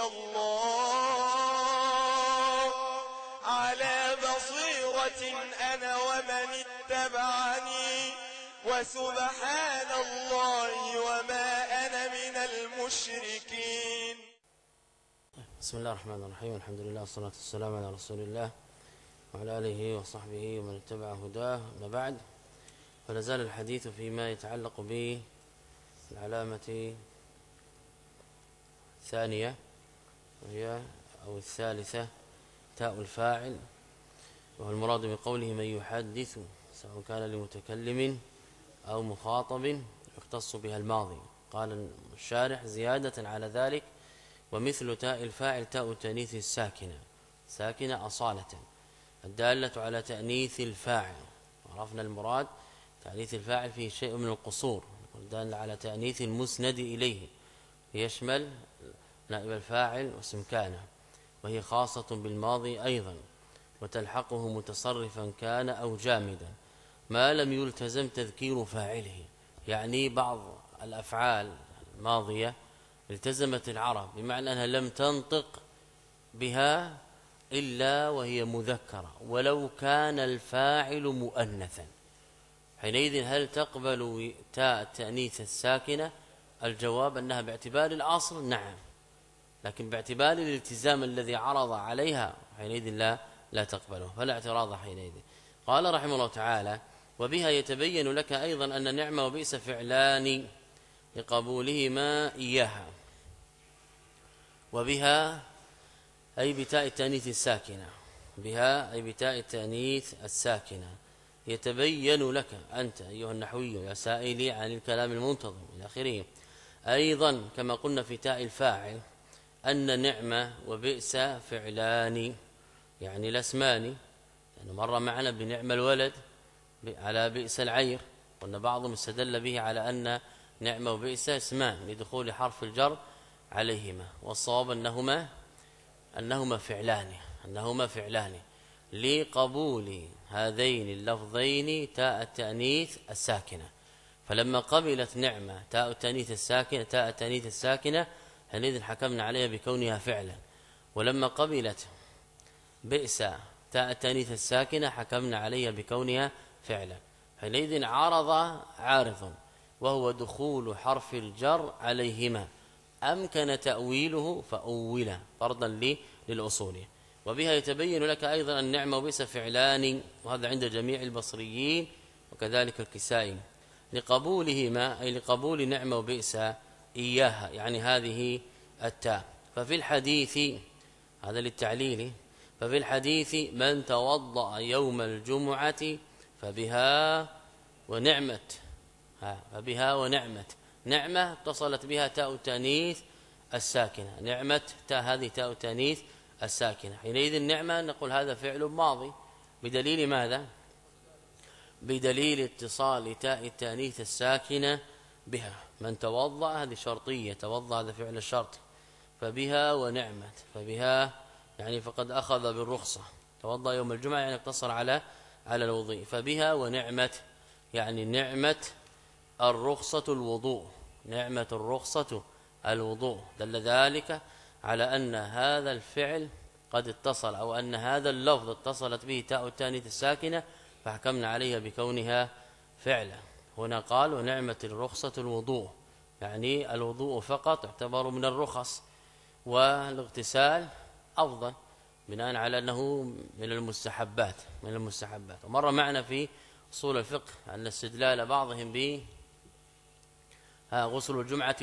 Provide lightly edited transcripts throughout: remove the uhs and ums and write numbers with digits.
الله على بصيرة أنا ومن اتبعني وسبحان الله وما أنا من المشركين. بسم الله الرحمن الرحيم. الحمد لله والصلاة والسلام على رسول الله وعلى آله وصحبه ومن اتبع هداه. ما بعد، فلا زال الحديث فيما يتعلق بالعلامة الثانية وهي أو الثالثة تاء الفاعل، وهو المراد بقوله من يحدث، سواء كان لمتكلم أو مخاطب يختص بها الماضي. قال الشارح زيادة على ذلك: ومثل تاء الفاعل تاء التأنيث الساكنة، ساكنة أصالة، الدالة على تأنيث الفاعل. عرفنا المراد، تأنيث الفاعل فيه شيء من القصور، والدال على تأنيث المسند إليه يشمل نائب الفاعل واسم كان، وهي خاصة بالماضي أيضا، وتلحقه متصرفا كان أو جامدا ما لم يلتزم تذكير فاعله. يعني بعض الأفعال الماضية التزمت العرب بمعنى أنها لم تنطق بها إلا وهي مذكرة ولو كان الفاعل مؤنثا. حينئذ هل تقبل تاء التأنيث الساكنة؟ الجواب أنها باعتبار الأصل نعم، لكن باعتبار الالتزام الذي عرض عليها حينئذ لا تقبله، فلا اعتراض حينئذ. قال رحمه الله تعالى: وبها يتبين لك أيضا أن نعمة وبئس فعلان لقبولهما إياها. وبها أي بتاء التأنيث الساكنة، بها أي بتاء التأنيث الساكنة يتبين لك أنت أيها النحوي يا سائلي عن الكلام المنتظم إلى آخره. أيضا كما قلنا في تاء الفاعل أن نعمة وبئس فعلان، يعني الاسمان، يعني مر معنا بنعم الولد على بئس العير، قلنا بعضهم استدل به على أن نعمة وبئس اسمان لدخول حرف الجر عليهما، والصواب أنهما فعلان لقبول هذين اللفظين تاء التأنيث الساكنة. فلما قبلت نعمة تاء التأنيث الساكنة حينئذ حكمنا عليها بكونها فعلا، ولما قبلت بئس تاء التأنيث الساكنة حكمنا عليها بكونها فعلا. حينئذ عارض وهو دخول حرف الجر عليهما، أمكن تأويله فأوله فرضا للأصول. وبها يتبين لك أيضا النعمة وبئس فعلان، وهذا عند جميع البصريين وكذلك الكسائي، لقبولهما أي لقبول نعمة وبئس إياها، يعني هذه التاء. ففي الحديث، هذا للتعليل، ففي الحديث من توضأ يوم الجمعة فبها ونعمت، نعمة اتصلت بها تاء التأنيث الساكنة، نعمة تاء هذه تاء التأنيث الساكنة. حينئذ النعمة نقول هذا فعل ماضي، بدليل ماذا؟ بدليل اتصال تاء التأنيث الساكنة بها. من توضأ هذه شرطية، توضأ هذا فعل الشرط، فبها ونعمت، فبها يعني فقد أخذ بالرخصة، توضأ يوم الجمعة يعني اقتصر على الوضوء، فبها ونعمت يعني نعمة الرخصة الوضوء، نعمة الرخصة الوضوء. دل ذلك على أن هذا الفعل قد اتصل، أو أن هذا اللفظ اتصلت به تاء التأنيث الساكنة فحكمنا عليها بكونها فعلا. هنا قال ونعمة الرخصة الوضوء، يعني الوضوء فقط يعتبر من الرخص، والاغتسال أفضل بناء على أنه من المستحبات. ومر معنا في أصول الفقه أن استدلال بعضهم ب غسل الجمعة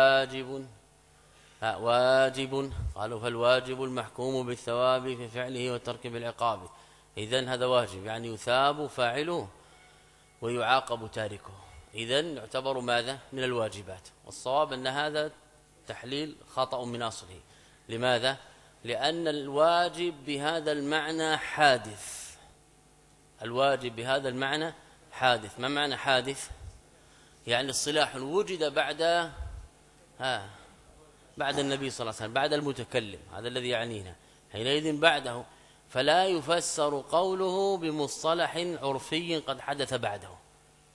واجب، قالوا فالواجب المحكوم بالثواب في فعله والترك بالعقاب. إذن هذا واجب، يعني يثاب فاعله ويعاقب تاركه، إذن يعتبر ماذا؟ من الواجبات. والصواب أن هذا تحليل خطأ من أصله. لماذا؟ لأن الواجب بهذا المعنى حادث، الواجب بهذا المعنى حادث. ما معنى حادث؟ يعني الصلاح وجد بعد النبي صلى الله عليه وسلم، بعد المتكلم، هذا الذي يعنينا، حينئذ بعده، فلا يفسر قوله بمصطلح عرفي قد حدث بعده.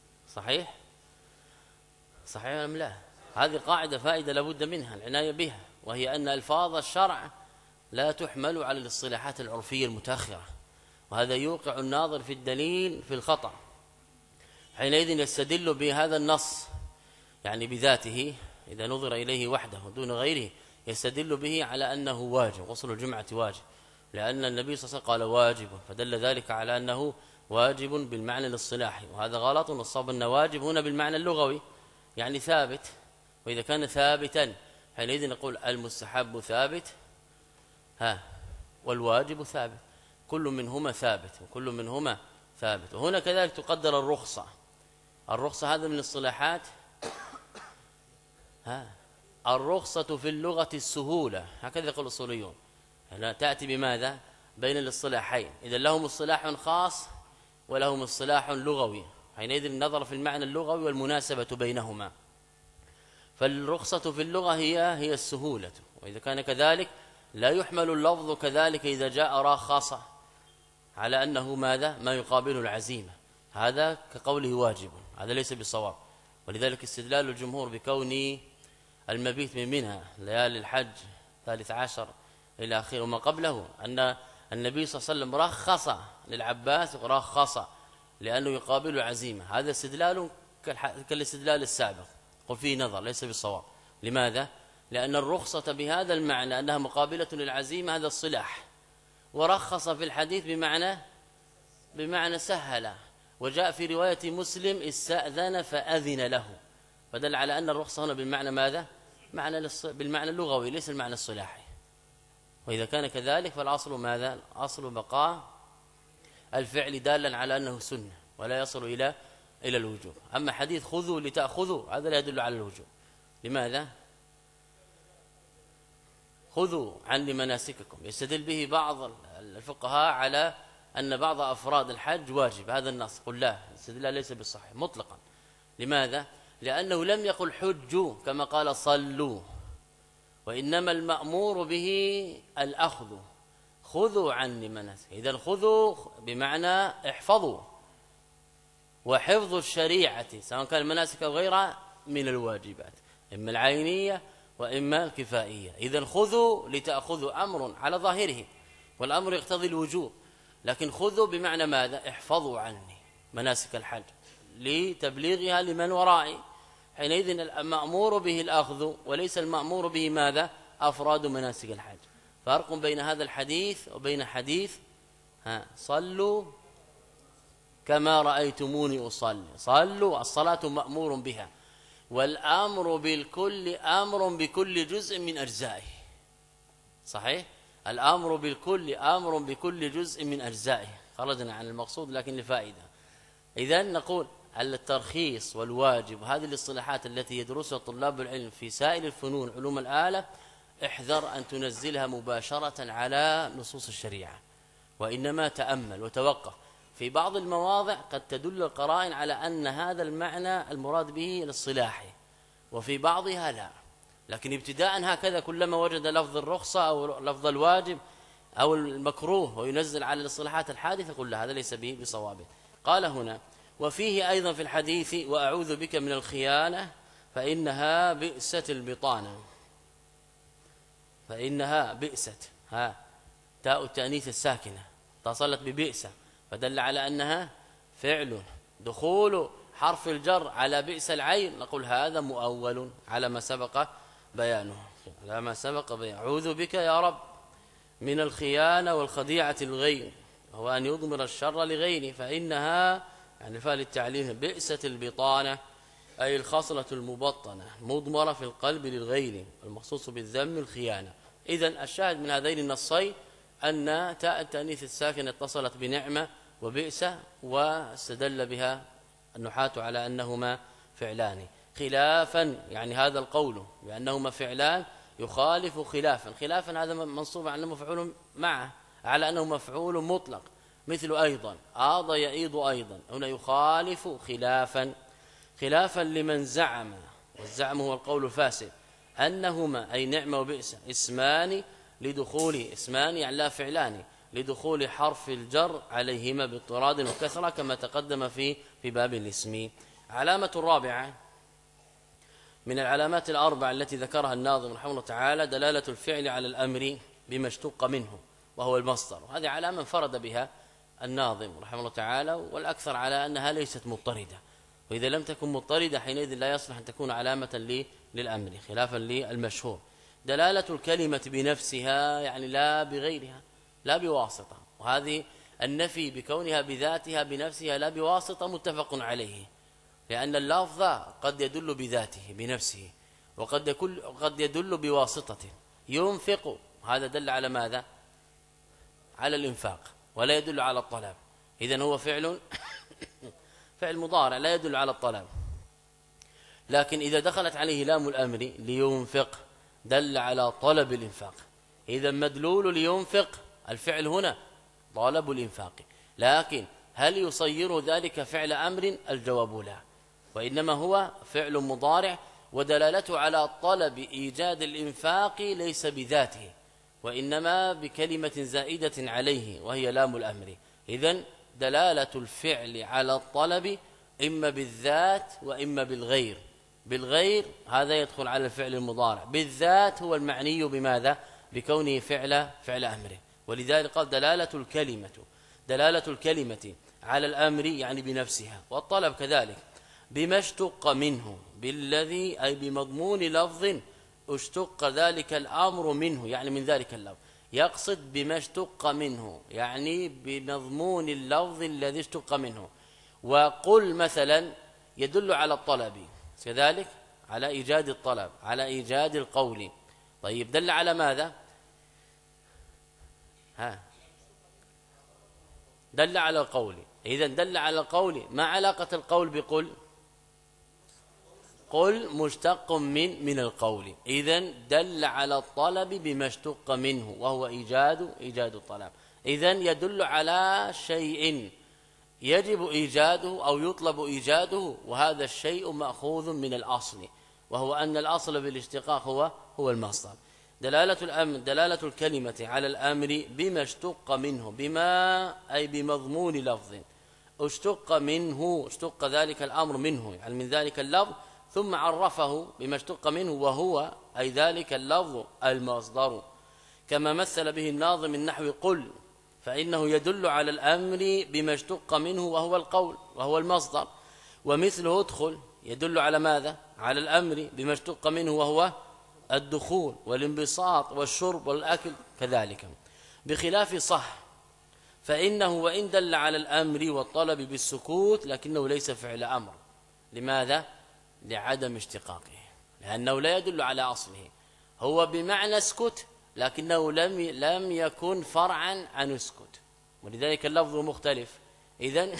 صحيح أم لا؟ هذه قاعدة فائدة لابد منها العناية بها. وهي أن ألفاظ الشرع لا تحمل على الاصطلاحات العرفية المتأخرة، وهذا يوقع الناظر في الدليل في الخطأ. حينئذ يستدل بهذا النص يعني بذاته إذا نظر إليه وحده دون غيره، يستدل به على أنه واجب، غسل الجمعة واجب، لأن النبي صلى الله عليه وسلم قال واجب، فدل ذلك على أنه واجب بالمعنى الاصطلاحي، وهذا غلط. والصواب أنه واجب هنا بالمعنى اللغوي يعني ثابت، وإذا كان ثابتا حينئذ نقول المستحب ثابت والواجب ثابت، كل منهما ثابت وكل منهما ثابت. وهنا كذلك تقدر الرخصة. الرخصة هذا من الاصطلاحات الرخصة في اللغة السهولة، هكذا يقول الأصوليون، هنا تأتي بماذا؟ بين الاصطلاحين، إذا لهم اصطلاح خاص ولهم اصطلاح لغوي، حينئذ النظر في المعنى اللغوي والمناسبة بينهما. فالرخصة في اللغة هي السهولة، وإذا كان كذلك لا يحمل اللفظ كذلك إذا جاء راخص على أنه ماذا؟ ما يقابل العزيمة، هذا كقوله واجب، هذا ليس بصواب. ولذلك استدلال الجمهور بكون المبيت من منها ليالي الحج 13 إلى آخره وما قبله أن النبي صلى الله عليه وسلم رخص للعباس ورخص لأنه يقابل العزيمة، هذا استدلال كالاستدلال السابق، قل فيه نظر ليس بالصواب. لماذا؟ لأن الرخصة بهذا المعنى أنها مقابلة للعزيمة هذا الصلاح، ورخص في الحديث بمعنى سهل، وجاء في رواية مسلم استأذن فأذن له، فدل على أن الرخصة هنا بالمعنى ماذا؟ بالمعنى اللغوي ليس المعنى الصلاحي. وإذا كان كذلك فالأصل ماذا؟ الأصل بقاء الفعل دالا على أنه سنة ولا يصل إلى الوجوب. أما حديث خذوا لتأخذوا هذا لا يدل على الوجوب. لماذا؟ خذوا عني مناسككم، يستدل به بعض الفقهاء على أن بعض أفراد الحج واجب، هذا النص قل لا، الاستدلال ليس بالصحيح مطلقا. لماذا؟ لأنه لم يقل حجوا كما قال صلوا، وإنما المأمور به الأخذ، خذوا عني مناسك. إذا خذوا بمعنى احفظوا، وحفظ الشريعة سواء كان المناسك أو غيرها من الواجبات، إما العينية وإما الكفائية. إذا خذوا لتأخذوا أمر على ظاهره، والأمر يقتضي الوجوب، لكن خذوا بمعنى ماذا؟ احفظوا عني مناسك الحج لتبليغها لمن ورائي، حينئذ المأمور به الأخذ وليس المأمور به ماذا؟ أفراد مناسك الحج. فرق بين هذا الحديث وبين حديث صلوا كما رأيتموني أصلي. صلوا الصلاة مأمور بها، والأمر بالكل أمر بكل جزء من أجزائه، صحيح؟ الأمر بالكل أمر بكل جزء من أجزائه، خرجنا عن المقصود لكن لفائدة. إذن نقول الترخيص والواجب هذه الاصطلاحات التي يدرسها طلاب العلم في سائر الفنون علوم الآلة، احذر أن تنزلها مباشرة على نصوص الشريعة، وإنما تأمل وتوقف. في بعض المواضع قد تدل القرائن على أن هذا المعنى المراد به الاصطلاحي، وفي بعضها لا، لكن ابتداء هكذا كلما وجد لفظ الرخصة أو لفظ الواجب أو المكروه وينزل على الاصطلاحات الحادثة قل هذا ليس به بصواب. قال هنا وفيه أيضا في الحديث وأعوذ بك من الخيانة فإنها بئست البطانة، فإنها بئست تاء التأنيث الساكنة اتصلت ببئسة، فدل على أنها فعل. دخول حرف الجر على بئس العين نقول هذا مؤول على ما سبق بيانه، على ما سبق بيانه. أعوذ بك يا رب من الخيانة والخديعة الغير، وهو أن يضمر الشر لغيره، فإنها يعني فعل التعليم بئست البطانة أي الخصلة المبطنة مضمرة في القلب للغير، المخصوص بالذم الخيانة. إذن الشاهد من هذين النصين أن تاء التأنيث الساكنة اتصلت بنعمة وبئس، واستدل بها النحاة على أنهما فعلان خلافا، يعني هذا القول بأنهما فعلان يخالف خلافا هذا منصوب على أنه مفعول معه، على أنه مفعول مطلق، مثل أيضا آض يئيض أيضا، هنا يخالف خلافا لمن زعم، والزعم هو القول الفاسد، أنهما أي نعمة وبئس اسمان يعني لا فعلان لدخول حرف الجر عليهما باضطراد وكثرة كما تقدم في باب الاسم. علامة الرابعة من العلامات الأربع التي ذكرها الناظم رحمه الله تعالى دلالة الفعل على الأمر بما اشتق منه وهو المصدر، وهذه علامة انفرد بها الناظم رحمه الله تعالى، والأكثر على أنها ليست مضطردة، وإذا لم تكن مضطردة حينئذ لا يصلح أن تكون علامة للأمر خلافا للمشهور. دلالة الكلمة بنفسها يعني لا بغيرها، لا بواسطة، وهذه النفي بكونها بذاتها بنفسها لا بواسطة متفق عليه، لأن اللفظ قد يدل بذاته بنفسه وقد يدل بواسطة. ينفق هذا دل على ماذا؟ على الإنفاق ولا يدل على الطلب، إذن هو فعل مضارع لا يدل على الطلب. لكن إذا دخلت عليه لام الأمر لينفق دل على طلب الإنفاق، إذا مدلول لينفق الفعل هنا طلب الإنفاق، لكن هل يصير ذلك فعل أمر؟ الجواب لا، وإنما هو فعل مضارع ودلالته على طلب إيجاد الإنفاق ليس بذاته، وإنما بكلمة زائدة عليه وهي لام الأمر. إذن دلالة الفعل على الطلب إما بالذات وإما بالغير. بالغير هذا يدخل على الفعل المضارع، بالذات هو المعني بماذا؟ بكونه فعل أمره. ولذلك قال دلالة الكلمة على الأمر يعني بنفسها، والطلب كذلك بما اشتق منه، بالذي أي بمضمون لفظ اشتق ذلك الأمر منه، يعني من ذلك اللفظ، يقصد بما اشتق منه يعني بمضمون اللفظ الذي اشتق منه. وقل مثلا يدل على الطلب كذلك، على إيجاد الطلب، على إيجاد القول. طيب دل على ماذا؟ دل على القول. إذن دل على القول، ما علاقة القول بقل؟ قل مشتق من القول، إذن دل على الطلب بما اشتق منه وهو إيجاد الطلب. إذن يدل على شيء يجب إيجاده أو يطلب إيجاده، وهذا الشيء مأخوذ من الأصل، وهو أن الأصل بالاشتقاق هو المصدر. دلالة الكلمة على الأمر بما اشتق منه، بما أي بمضمون لفظ اشتق منه، اشتق ذلك الأمر منه يعني من ذلك اللفظ، ثم عرفه بما اشتق منه وهو أي ذلك اللفظ المصدر، كما مثل به الناظم من نحو قل، فإنه يدل على الأمر بما اشتق منه وهو القول وهو المصدر. ومثله ادخل يدل على ماذا؟ على الأمر بما اشتق منه وهو الدخول والانبساط والشرب والأكل كذلك، بخلاف صح فإنه وإن دل على الأمر والطلب بالسكوت لكنه ليس فعل أمر. لماذا؟ لعدم اشتقاقه، لأنه لا يدل على أصله، هو بمعنى اسكت لكنه لم يكن فرعا عن اسكت، ولذلك اللفظ مختلف. إذن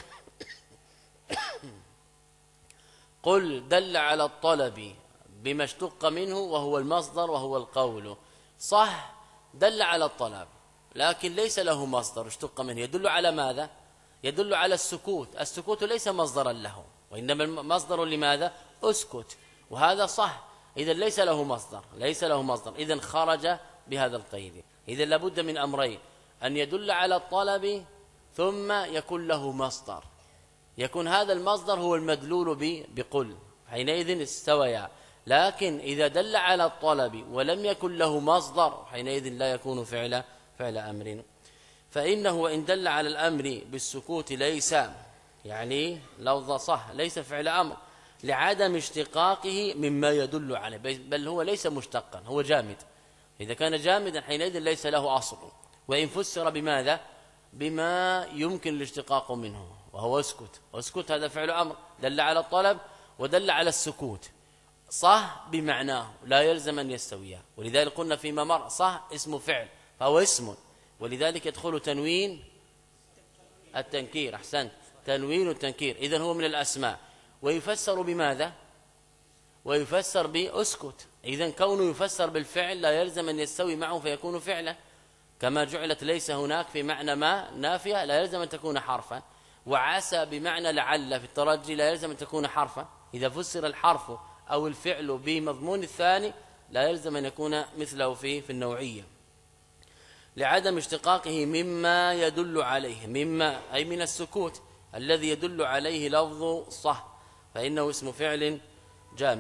قل دل على الطلب بما اشتق منه وهو المصدر وهو القول. صح دل على الطلب لكن ليس له مصدر اشتق منه، يدل على ماذا؟ يدل على السكوت. السكوت ليس مصدرا له، وإنما المصدر لماذا؟ اسكت، وهذا صح، إذن ليس له مصدر، إذن خرج بهذا القيد. إذن لابد من أمرين، أن يدل على الطلب ثم يكون له مصدر، يكون هذا المصدر هو المدلول بقل، حينئذ استويا. لكن إذا دل على الطلب ولم يكن له مصدر حينئذ لا يكون فعل أمر. فإنه وإن دل على الأمر بالسكوت ليس يعني لفظ صح ليس فعل أمر لعدم اشتقاقه مما يدل عليه، بل هو ليس مشتقا، هو جامد. إذا كان جامدا حينئذ ليس له أصل، وإن فسر بماذا؟ بما يمكن الاشتقاق منه وهو اسكت هذا فعل أمر دل على الطلب ودل على السكوت. صح بمعناه لا يلزم أن يستويا، ولذلك قلنا فيما مر صح اسم فعل فهو اسم، ولذلك يدخل تنوين التنكير. أحسنت، تنوين التنكير، إذن هو من الأسماء. ويفسر بماذا؟ ويفسر بأسكت، إذن كونه يفسر بالفعل لا يلزم أن يستوي معه فيكون فعلا، كما جعلت ليس هناك في معنى ما نافية لا يلزم أن تكون حرفا، وعسى بمعنى لعل في الترجي لا يلزم أن تكون حرفا. إذا فسر الحرف أو الفعل بمضمون الثاني لا يلزم أن يكون مثله في النوعية، لعدم اشتقاقه مما يدل عليه، مما أي من السكوت الذي يدل عليه لفظ صح، فإنه اسم فعل جامد.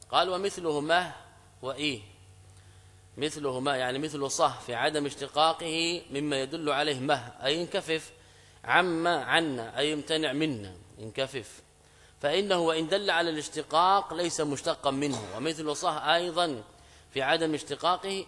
قال ومثله ما وإيه، مثله ما يعني مثل صح في عدم اشتقاقه مما يدل عليه ما أي ينكفف، عما عنا أي يمتنع منا ينكفف، فإنه وإن دل على الاشتقاق ليس مشتقا منه. ومثل صح أيضا في عدم اشتقاقه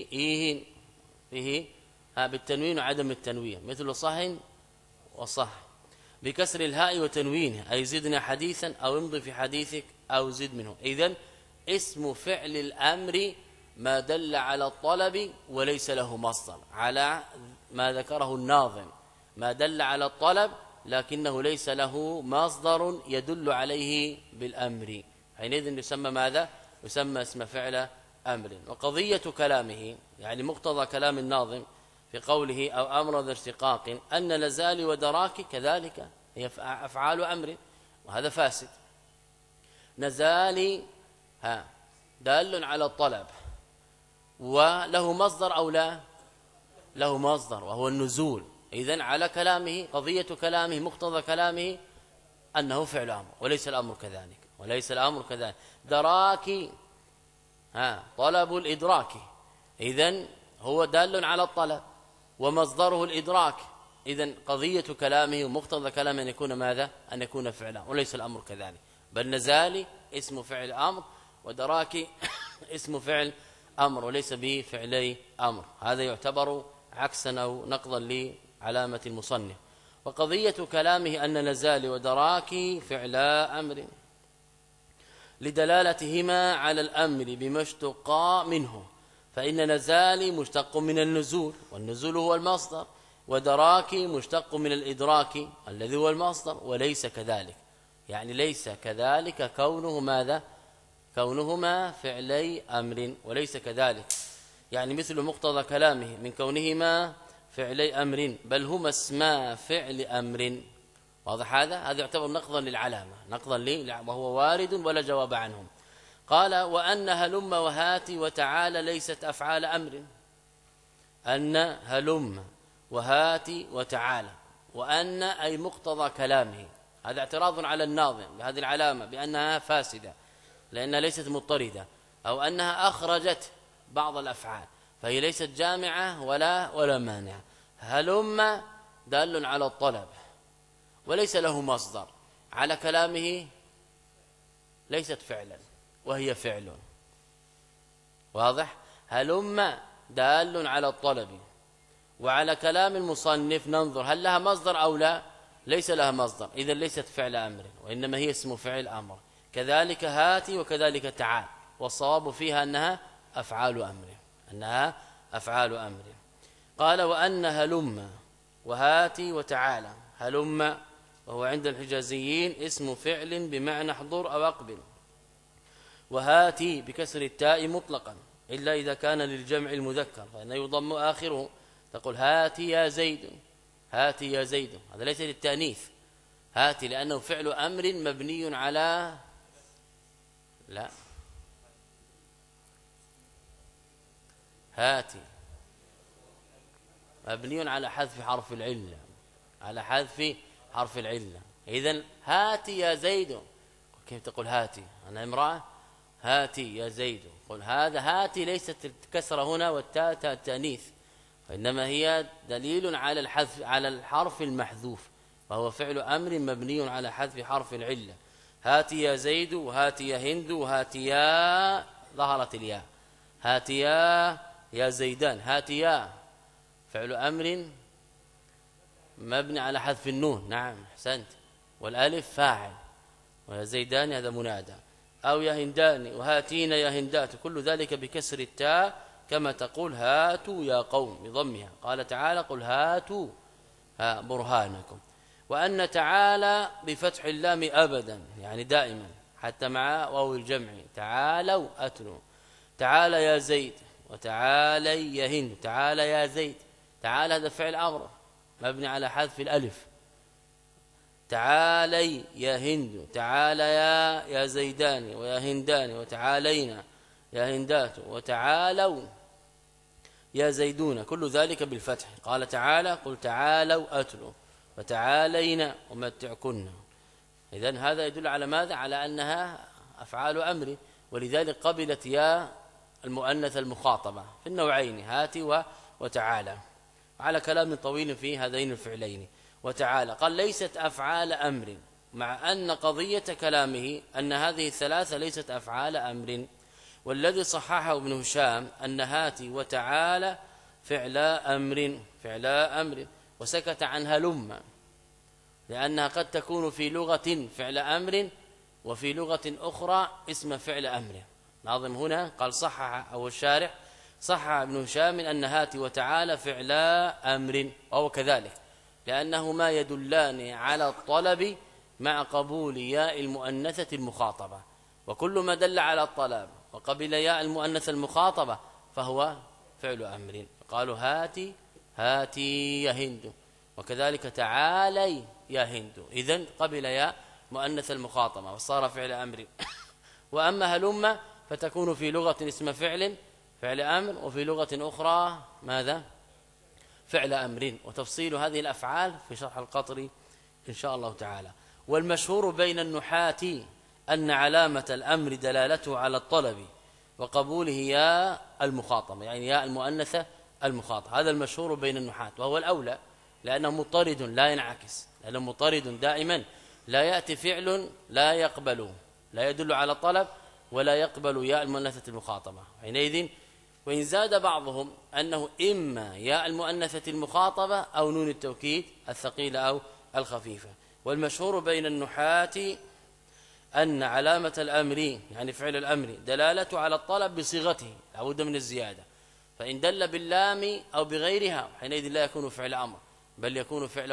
إيه بالتنوين وعدم التنوين، مثل صح وصح بكسر الهاء وتنوينه أي زدنا حديثا أو امضي في حديثك أو زد منه. إذن اسم فعل الأمر ما دل على الطلب وليس له مصدر، على ما ذكره الناظم، ما دل على الطلب لكنه ليس له مصدر يدل عليه بالأمر، حينئذ يسمى ماذا؟ يسمى اسم فعل أمر. وقضية كلامه يعني مقتضى كلام الناظم في قوله أو أمر ذا اشتقاق أن لزال ودراك كذلك هي أفعال أمر، وهذا فاسد. نزال دال على الطلب وله مصدر أو لا؟ له مصدر وهو النزول. إذن على كلامه قضية كلامه مقتضى كلامه أنه فعل أمر وليس الأمر كذلك، وليس الأمر كذلك. دراك طلب الإدراك، إذن هو دال على الطلب ومصدره الإدراك. إذن قضية كلامه ومقتضى كلامه أن يكون ماذا؟ أن يكون فعلا وليس الأمر كذلك، بل نزالي اسم فعل أمر ودراك اسم فعل أمر وليس به فعلي أمر. هذا يعتبر عكسا أو نقضا لعلامة المصنف. وقضية كلامه أن نزال ودراك فعلا أمر لدلالتهما على الأمر بما اشتقا منه، فإن نزال مشتق من النزول والنزول هو المصدر، ودراك مشتق من الإدراك الذي هو المصدر، وليس كذلك يعني ليس كذلك كونه ماذا؟ كونهما فعلي أمر وليس كذلك، يعني مثل مقتضى كلامه من كونهما فعلي أمر بل هما اسما فعل أمر. واضح هذا يعتبر نقضا للعلامة، نقضا وهو وارد ولا جواب عنهم. قال وأن هلم وهات وتعالى ليست أفعال أمر، أن هلم وهات وتعالى، وأن أي مقتضى كلامه، هذا اعتراض على الناظم بهذه العلامة بأنها فاسدة لأنها ليست مضطردة، أو أنها أخرجت بعض الأفعال فهي ليست جامعة ولا مانعة. هلم دال على الطلب وليس له مصدر، على كلامه ليست فعلا وهي فعل. واضح؟ هلم دال على الطلب، وعلى كلام المصنف ننظر هل لها مصدر أو لا؟ ليس لها مصدر، إذا ليست فعل أمر وإنما هي اسم فعل أمر. كذلك هاتي وكذلك تعال، والصواب فيها أنها أفعال أمر، أنها أفعال أمر. قال وأن هلم وهاتي وتعالى، هلم وهو عند الحجازيين اسم فعل بمعنى احضر أو أقبل، وهاتي بكسر التاء مطلقا إلا إذا كان للجمع المذكر فإنه يضم آخره، تقول هاتي يا زيد، هاتي يا زيد، هذا ليس للتأنيث، هاتي لأنه فعل أمر مبني على لا هاتي مبني على حذف حرف العلة، على حذف حرف العلة. إذن هاتي يا زيد، كيف تقول هاتي أنا امرأة؟ هاتي يا زيد، قل هذا هاتي ليست الكسرة هنا والتاء التأنيث، وإنما هي دليل على الحذف على الحرف المحذوف، وهو فعل أمر مبني على حذف حرف العلة. هاتي يا زيد وهاتي يا هند وهاتي يا ظهرت الياء، هاتي يا زيدان، هاتي يا فعل أمر مبني على حذف النون، نعم أحسنت، والالف فاعل، ويا زيدان هذا منادى، أو يا هندان وهاتين يا هندات، كل ذلك بكسر التاء كما تقول هاتوا يا قوم بضمها. قال تعالى قل هاتوا برهانكم. وأن تعالى بفتح اللام أبدا يعني دائما حتى مع واو الجمع، تعالوا أتلوا، تعالى يا زيد وتعالي يا هند، تعالى يا زيد، تعالى هذا فعل أمر مبني على حذف الألف، تعالي يا هند، تعالى يا زيدان ويا هندان وتعالينا يا هندات وتعالوا يا زيدون، كل ذلك بالفتح. قال تعالى قل تعالوا أتلوا وتعالينا ومتعكن. إذن هذا يدل على ماذا؟ على أنها أفعال أمر، ولذلك قبلت يا المؤنث المخاطبة في النوعين هاتي وتعالى، على كلام طويل في هذين الفعلين. وتعالى قال ليست أفعال أمر، مع أن قضية كلامه أن هذه الثلاثة ليست أفعال أمر. والذي صححه ابن هشام أن هاتي وتعالى فعلا أمر، وسكت عن هلم لأنها قد تكون في لغة فعل أمر وفي لغة أخرى اسم فعل أمر. ناظم هنا قال صحح أو الشارح صحح ابن هشام أن هاتي وتعالى فعلا أمر، وهو كذلك لأنهما يدلان على الطلب مع قبول ياء المؤنثة المخاطبة، وكل ما دل على الطلب وقبل ياء المؤنث المخاطبة فهو فعل أمر. قالوا هاتي يا هند، وكذلك تعالي يا هند، إذن قبل ياء مؤنث المخاطبة وصار فعل أمر. وأما هلم فتكون في لغة اسم فعل أمر، وفي لغة أخرى ماذا؟ فعل أمر. وتفصيل هذه الأفعال في شرح القطري إن شاء الله تعالى. والمشهور بين النحاة أن علامة الأمر دلالته على الطلب وقبوله يا المخاطبة، يعني يا المؤنثة المخاطبة، هذا المشهور بين النحاة وهو الأولى، لأنه مضطرد لا ينعكس، لأنه مضطرد دائما لا يأتي فعل لا يقبل، لا يدل على الطلب ولا يقبل ياء المؤنثة المخاطبة حينئذ. وإن زاد بعضهم أنه إما ياء المؤنثة المخاطبة أو نون التوكيد الثقيلة أو الخفيفة. والمشهور بين النحاة أن علامة الأمر يعني فعل الأمر دلالته على الطلب بصيغته، لابد من الزيادة، فإن دل باللام أو بغيرها حينئذ لا يكون فعل أمر بل يكون فعلا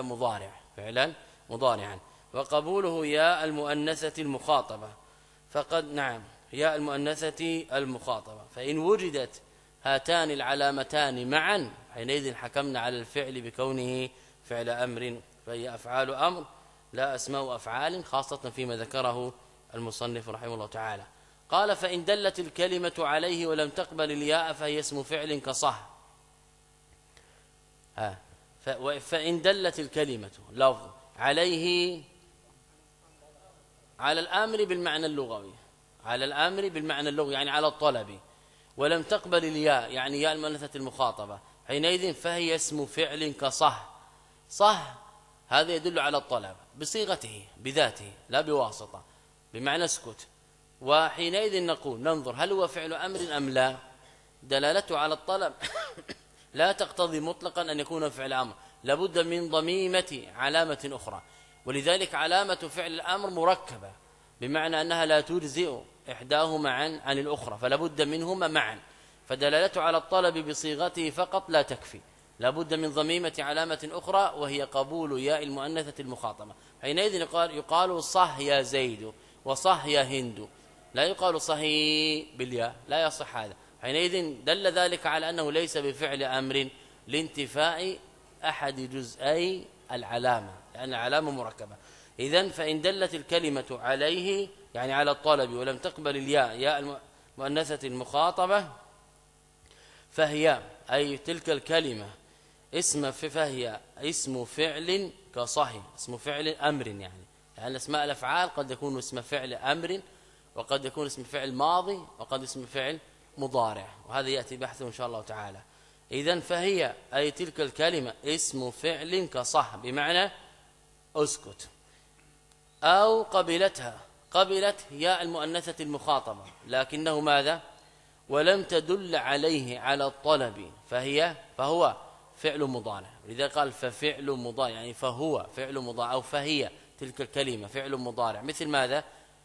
مضارعا. وقبوله ياء المؤنثة المخاطبة فقد ياء المؤنثة المخاطبة، فإن وجدت هاتان العلامتان معا حينئذ حكمنا على الفعل بكونه فعل أمر، فهي أفعال أمر لا أسماء أفعال، خاصة فيما ذكره المصنف رحمه الله تعالى. قال فإن دلت الكلمة عليه ولم تقبل الياء فهي اسم فعل كصح. فإن دلت الكلمة لفظ عليه على الأمر بالمعنى اللغوي، يعني على الطلب، ولم تقبل الياء يعني ياء المؤنثة المخاطبة حينئذ فهي اسم فعل كصح. صح هذا يدل على الطلب بصيغته بذاته لا بواسطة، بمعنى اسكت. وحينئذ نقول ننظر هل هو فعل أمر أم لا. دلالته على الطلب لا تقتضي مطلقا أن يكون فعل أمر، لابد من ضميمة علامة أخرى، ولذلك علامة فعل الأمر مركبة بمعنى أنها لا تجزئ إحداهما عن الأخرى، فلابد منهما معا. فدلالته على الطلب بصيغته فقط لا تكفي، لابد من ضميمة علامة أخرى وهي قبول ياء المؤنثة المخاطبة. حينئذ يقال صح يا زيد وصح يا هند، لا يقال صحي بالياء، لا يصح هذا. حينئذ دل ذلك على أنه ليس بفعل أمر لانتفاء أحد جزئي العلامة، لأن العلامة مركبة. إذن فإن دلت الكلمة عليه يعني على الطلب ولم تقبل الياء ياء المؤنثة المخاطبة فهي أي تلك الكلمة فهي اسم فعل كصحي، اسم فعل أمر، يعني أسماء الأفعال قد يكون اسم فعل أمر وقد يكون اسم فعل ماضي وقد اسم فعل مضارع، وهذا يأتي بحثه إن شاء الله تعالى. إذن فهي أي تلك الكلمة اسم فعل كصح بمعنى اسكت، أو قبلت ياء المؤنثة المخاطبة لكنه ماذا؟ ولم تدل عليه على الطلب فهو فعل مضارع، لذا قال ففعل مضارع يعني فهو فعل مضارع، أو فهي تلك الكلمة فعل مضارع. مثل ماذا؟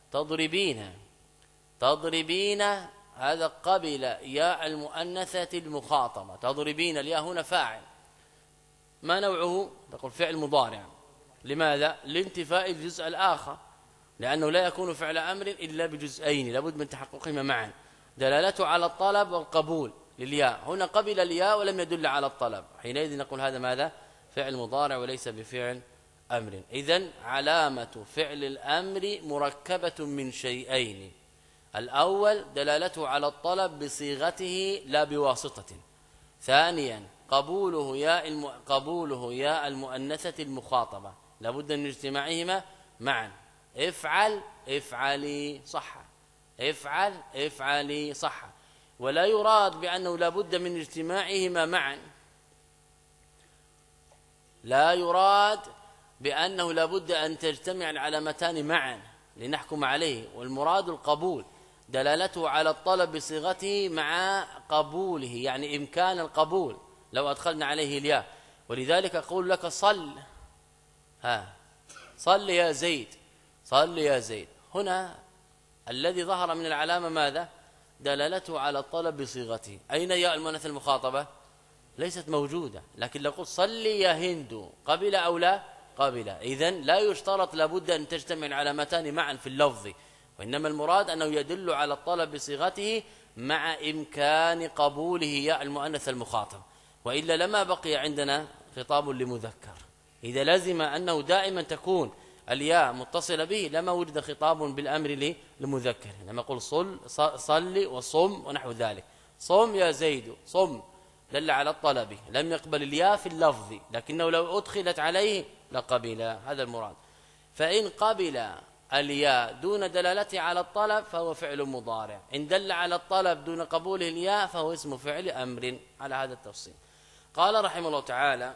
تضربين هذا قبل ياء المؤنثة المخاطبة، تضربين الياء هنا فاعل، ما نوعه؟ تقول فعل مضارع. لماذا؟ لانتفاء الجزء الآخر، لأنه لا يكون فعل أمر إلا بجزئين لابد من تحققهما معا، دلالته على الطلب والقبول للياء، هنا قبل الياء ولم يدل على الطلب، حينئذ نقول هذا ماذا؟ فعل مضارع وليس بفعل أمر. إذن علامة فعل الأمر مركبة من شيئين، الأول دلالته على الطلب بصيغته لا بواسطة، ثانيا قبوله ياء المؤنثة المخاطبة، لابد من اجتماعهما معا. افعلي صح، افعل افعلي صح، ولا يراد بأنه لا بد من اجتماعهما معا، لا يراد بأنه لا بد أن تجتمع العلامتان معا لنحكم عليه، والمراد القبول، دلالته على الطلب بصيغته مع قبوله، يعني إمكان القبول لو أدخلنا عليه الياء. ولذلك أقول لك صل، صل يا زيد، صل يا زيد. هنا الذي ظهر من العلامة ماذا؟ دلالته على الطلب بصيغته. أين ياء المؤنث المخاطبة؟ ليست موجودة، لكن لو قلت صل يا هند قبل أو لا؟ قبل. إذن لا يشترط لابد أن تجتمع العلامتان معا في اللفظ، وإنما المراد أنه يدل على الطلب بصيغته مع إمكان قبوله ياء المؤنث المخاطب، وإلا لما بقي عندنا خطاب لمذكر. إذا لزم أنه دائما تكون الياء متصلة به لما وجد خطاب بالأمر لمذكر، لما يقول صل وصم ونحو ذلك. صم يا زيد، صم دل على الطلب، لم يقبل الياء في اللفظ، لكنه لو أدخلت عليه لقبل، هذا المراد. فإن قبل الياء دون دلالته على الطلب فهو فعل مضارع، إن دل على الطلب دون قبوله الياء فهو اسم فعل أمر، على هذا التفصيل. قال رحمه الله تعالى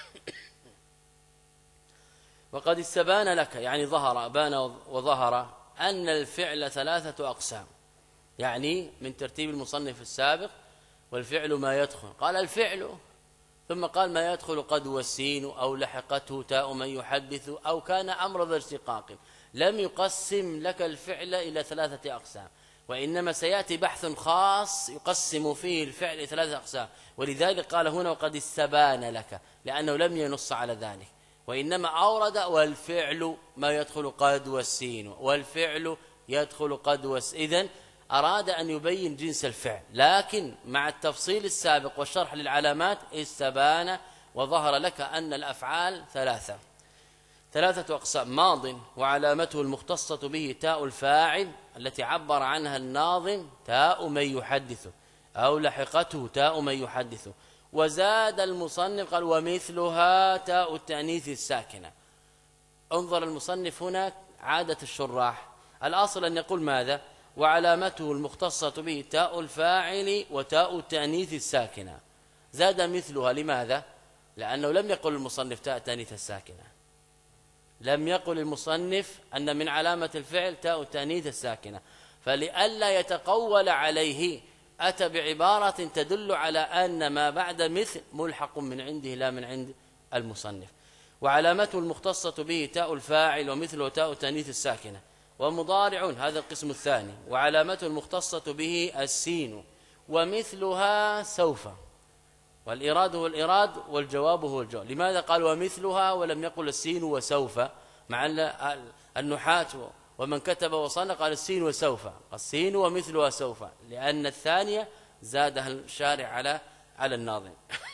وقد استبان لك، يعني ظهر، بان وظهر، أن الفعل ثلاثة أقسام، يعني من ترتيب المصنف السابق والفعل ما يدخل، قال الفعل ثم قال ما يدخل قد والسين أو لحقته تاء من يحدث أو كان أمر ذا اشتقاق. لم يقسم لك الفعل إلى ثلاثة أقسام، وإنما سيأتي بحث خاص يقسم فيه الفعل إلى ثلاثة أقسام، ولذلك قال هنا وقد استبان لك، لأنه لم ينص على ذلك، وإنما أورد والفعل ما يدخل قد والسين، والفعل يدخل قد والسين. إذن أراد أن يبين جنس الفعل، لكن مع التفصيل السابق والشرح للعلامات استبان وظهر لك أن الأفعال ثلاثة أقسام: ماض وعلامته المختصة به تاء الفاعل التي عبر عنها الناظم تاء من يحدث، أو لحقته تاء من يحدث. وزاد المصنف قال ومثلها تاء التأنيث الساكنة. انظر المصنف هنا عادة الشراح، الأصل أن يقول ماذا؟ وعلامته المختصة به تاء الفاعل وتاء التأنيث الساكنة. زاد مثلها، لماذا؟ لأنه لم يقل المصنف تاء التأنيث الساكنة، لم يقل المصنف أن من علامة الفعل تاء التأنيث الساكنة، فلئلا يتقول عليه أتى بعبارة تدل على أن ما بعد مثل ملحق من عنده لا من عند المصنف. وعلامته المختصة به تاء الفاعل ومثله تاء التأنيث الساكنة. ومضارع هذا القسم الثاني، وعلامته المختصة به السين ومثلها سوف. والإراد هو الإراد والجواب هو الجواب. لماذا قال ومثلها ولم يقل السين وسوف؟ مع النحاة ومن كتب وصنع قال السين وسوف، السين ومثلها سوف، لأن الثانية زادها الشارع على الناظم.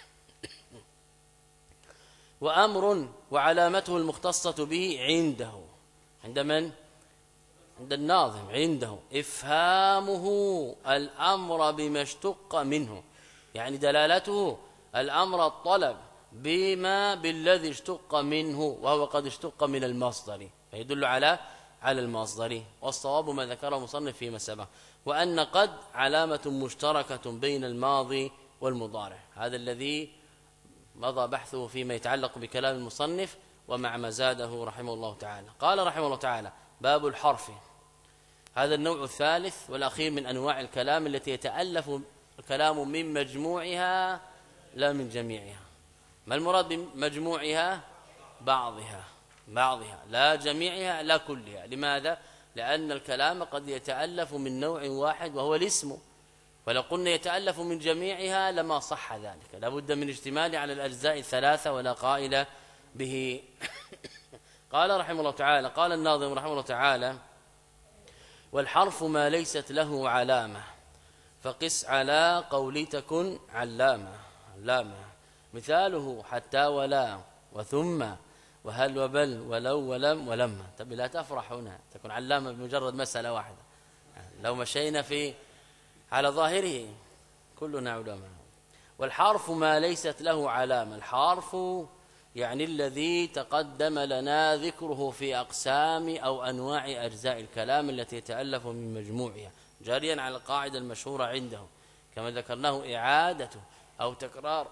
وأمر وعلامته المختصة به عنده، عند من؟ عند الناظم، عنده إفهامه الأمر بما اشتق منه، يعني دلالته الأمر الطلب بما بالذي اشتق منه، وهو قد اشتق من المصدر فيدل على المصدر. والصواب ما ذكره مصنف فيما سبق، وأن قد علامة مشتركة بين الماضي والمضارع، هذا الذي مضى بحثه فيما يتعلق بكلام المصنف ومع ما زاده رحمه الله تعالى. قال رحمه الله تعالى باب الحرف، هذا النوع الثالث والأخير من أنواع الكلام التي يتألف الكلام من مجموعها لا من جميعها. ما المراد بمجموعها؟ بعضها لا جميعها لا كلها. لماذا؟ لأن الكلام قد يتألف من نوع واحد وهو الاسم، ولو قلنا يتألف من جميعها لما صح ذلك، لا بد من اجتماع على الأجزاء الثلاثة ولا قائل به. قال رحمه الله تعالى، قال الناظم رحمه الله تعالى والحرف ما ليست له علامة فقس على قولي تكن علامة. مثاله حتى ولا وثم وهل وبل ولو ولم ولما. طب لا تفرح هنا، تكون علامة بمجرد مسألة واحدة، لو مشينا على ظاهره كلنا علماء. والحرف ما ليست له علامة، الحرف يعني الذي تقدم لنا ذكره في أقسام أو أنواع أجزاء الكلام التي يتألف من مجموعها، جاريا على القاعدة المشهورة عنده كما ذكرناه إعادة أو تكرار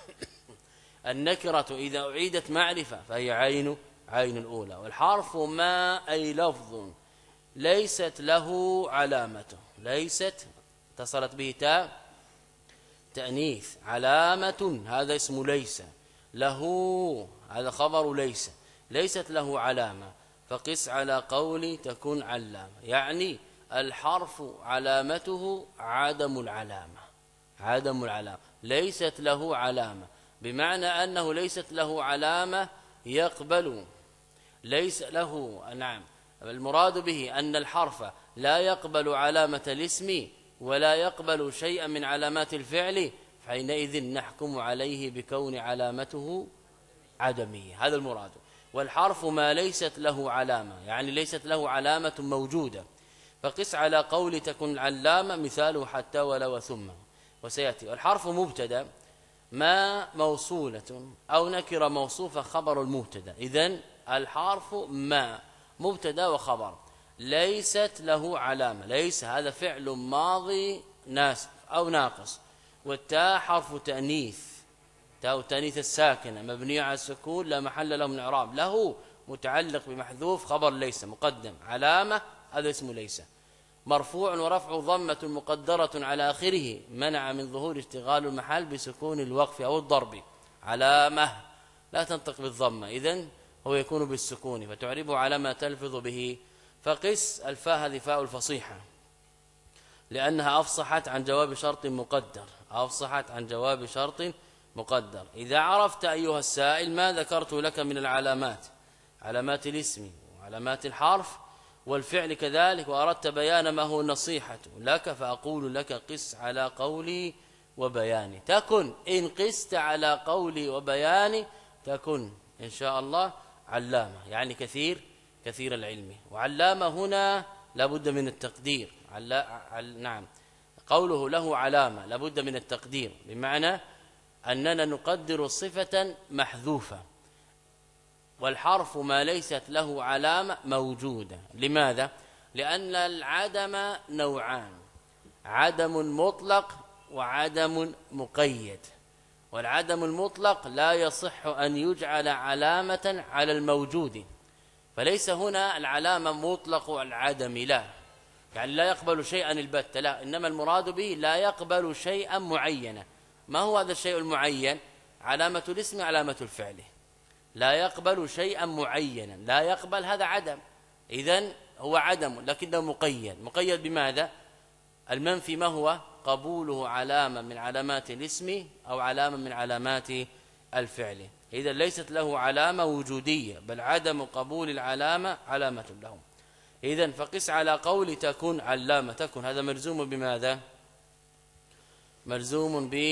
النكرة إذا أعيدت معرفة فهي عين الأولى. والحرف ما أي لفظ ليست له علامة، ليست اتصلت به تاء تأنيث، علامة هذا اسم ليس، له هذا خبر ليس، ليست له علامة، فقس على قولي تكن علامة، يعني الحرف علامته عدم العلامة، عدم العلامة، ليست له علامة، بمعنى أنه ليست له علامة يقبل، ليس له، نعم، المراد به أن الحرف لا يقبل علامة الاسم ولا يقبل شيئا من علامات الفعل، فحينئذ نحكم عليه بكون علامته عدمية، هذا المراد. والحرف ما ليست له علامة، يعني ليست له علامة موجودة، فقس على قول تكن علامة، مثاله حتى ولا وثم وسيأتي. والحرف مبتدا ما موصولة أو نكرة موصوفة خبر المبتدا، إذن الحرف ما مبتدا وخبر ليست له علامة، ليس هذا فعل ماضي ناسب أو ناقص، والتاء حرف تأنيث، تاء تأنيث الساكنة مبنية على السكون لا محل له من إعراب، له متعلق بمحذوف خبر ليس مقدم، علامة هذا اسم ليس، مرفوع ورفع ضمة مقدرة على آخره منع من ظهور اشتغال المحل بسكون الوقف أو الضرب، علامة لا تنطق بالضمة، إذن هو يكون بالسكون فتعربه على ما تلفظ به. فقس الفاء هذه فاء الفصيحة لأنها أفصحت عن جواب شرط مقدر، أفصحت عن جواب شرط مقدر. إذا عرفت أيها السائل ما ذكرت لك من العلامات، علامات الاسم وعلامات الحرف والفعل كذلك، وأردت بيان ما هو النصيحة لك، فأقول لك قس على قولي وبياني، تكن إن قست على قولي وبياني تكن إن شاء الله علامة، يعني كثير العلم. وعلامة هنا لابد من التقدير، نعم، قوله له علامة لابد من التقدير، بمعنى أننا نقدر صفة محذوفة، والحرف ما ليست له علامة موجودة. لماذا؟ لأن العدم نوعان، عدم مطلق وعدم مقيد، والعدم المطلق لا يصح أن يجعل علامة على الموجود، فليس هنا العلامة مطلق العدم، لا، يعني لا يقبل شيئا البتة، لا، إنما المراد به لا يقبل شيئا معينا. ما هو هذا الشيء المعين؟ علامة الاسم علامة الفعل، لا يقبل شيئا معينا، لا يقبل، هذا عدم، إذن هو عدم لكنه مقيد بماذا؟ المنفي ما هو؟ قبوله علامة من علامات الاسم أو علامة من علامات الفعل، إذا ليست له علامة وجودية، بل عدم قبول العلامة علامة له. إذن فقس على قول تكون علامة، تكون هذا ملزوم بماذا؟ ملزوم ب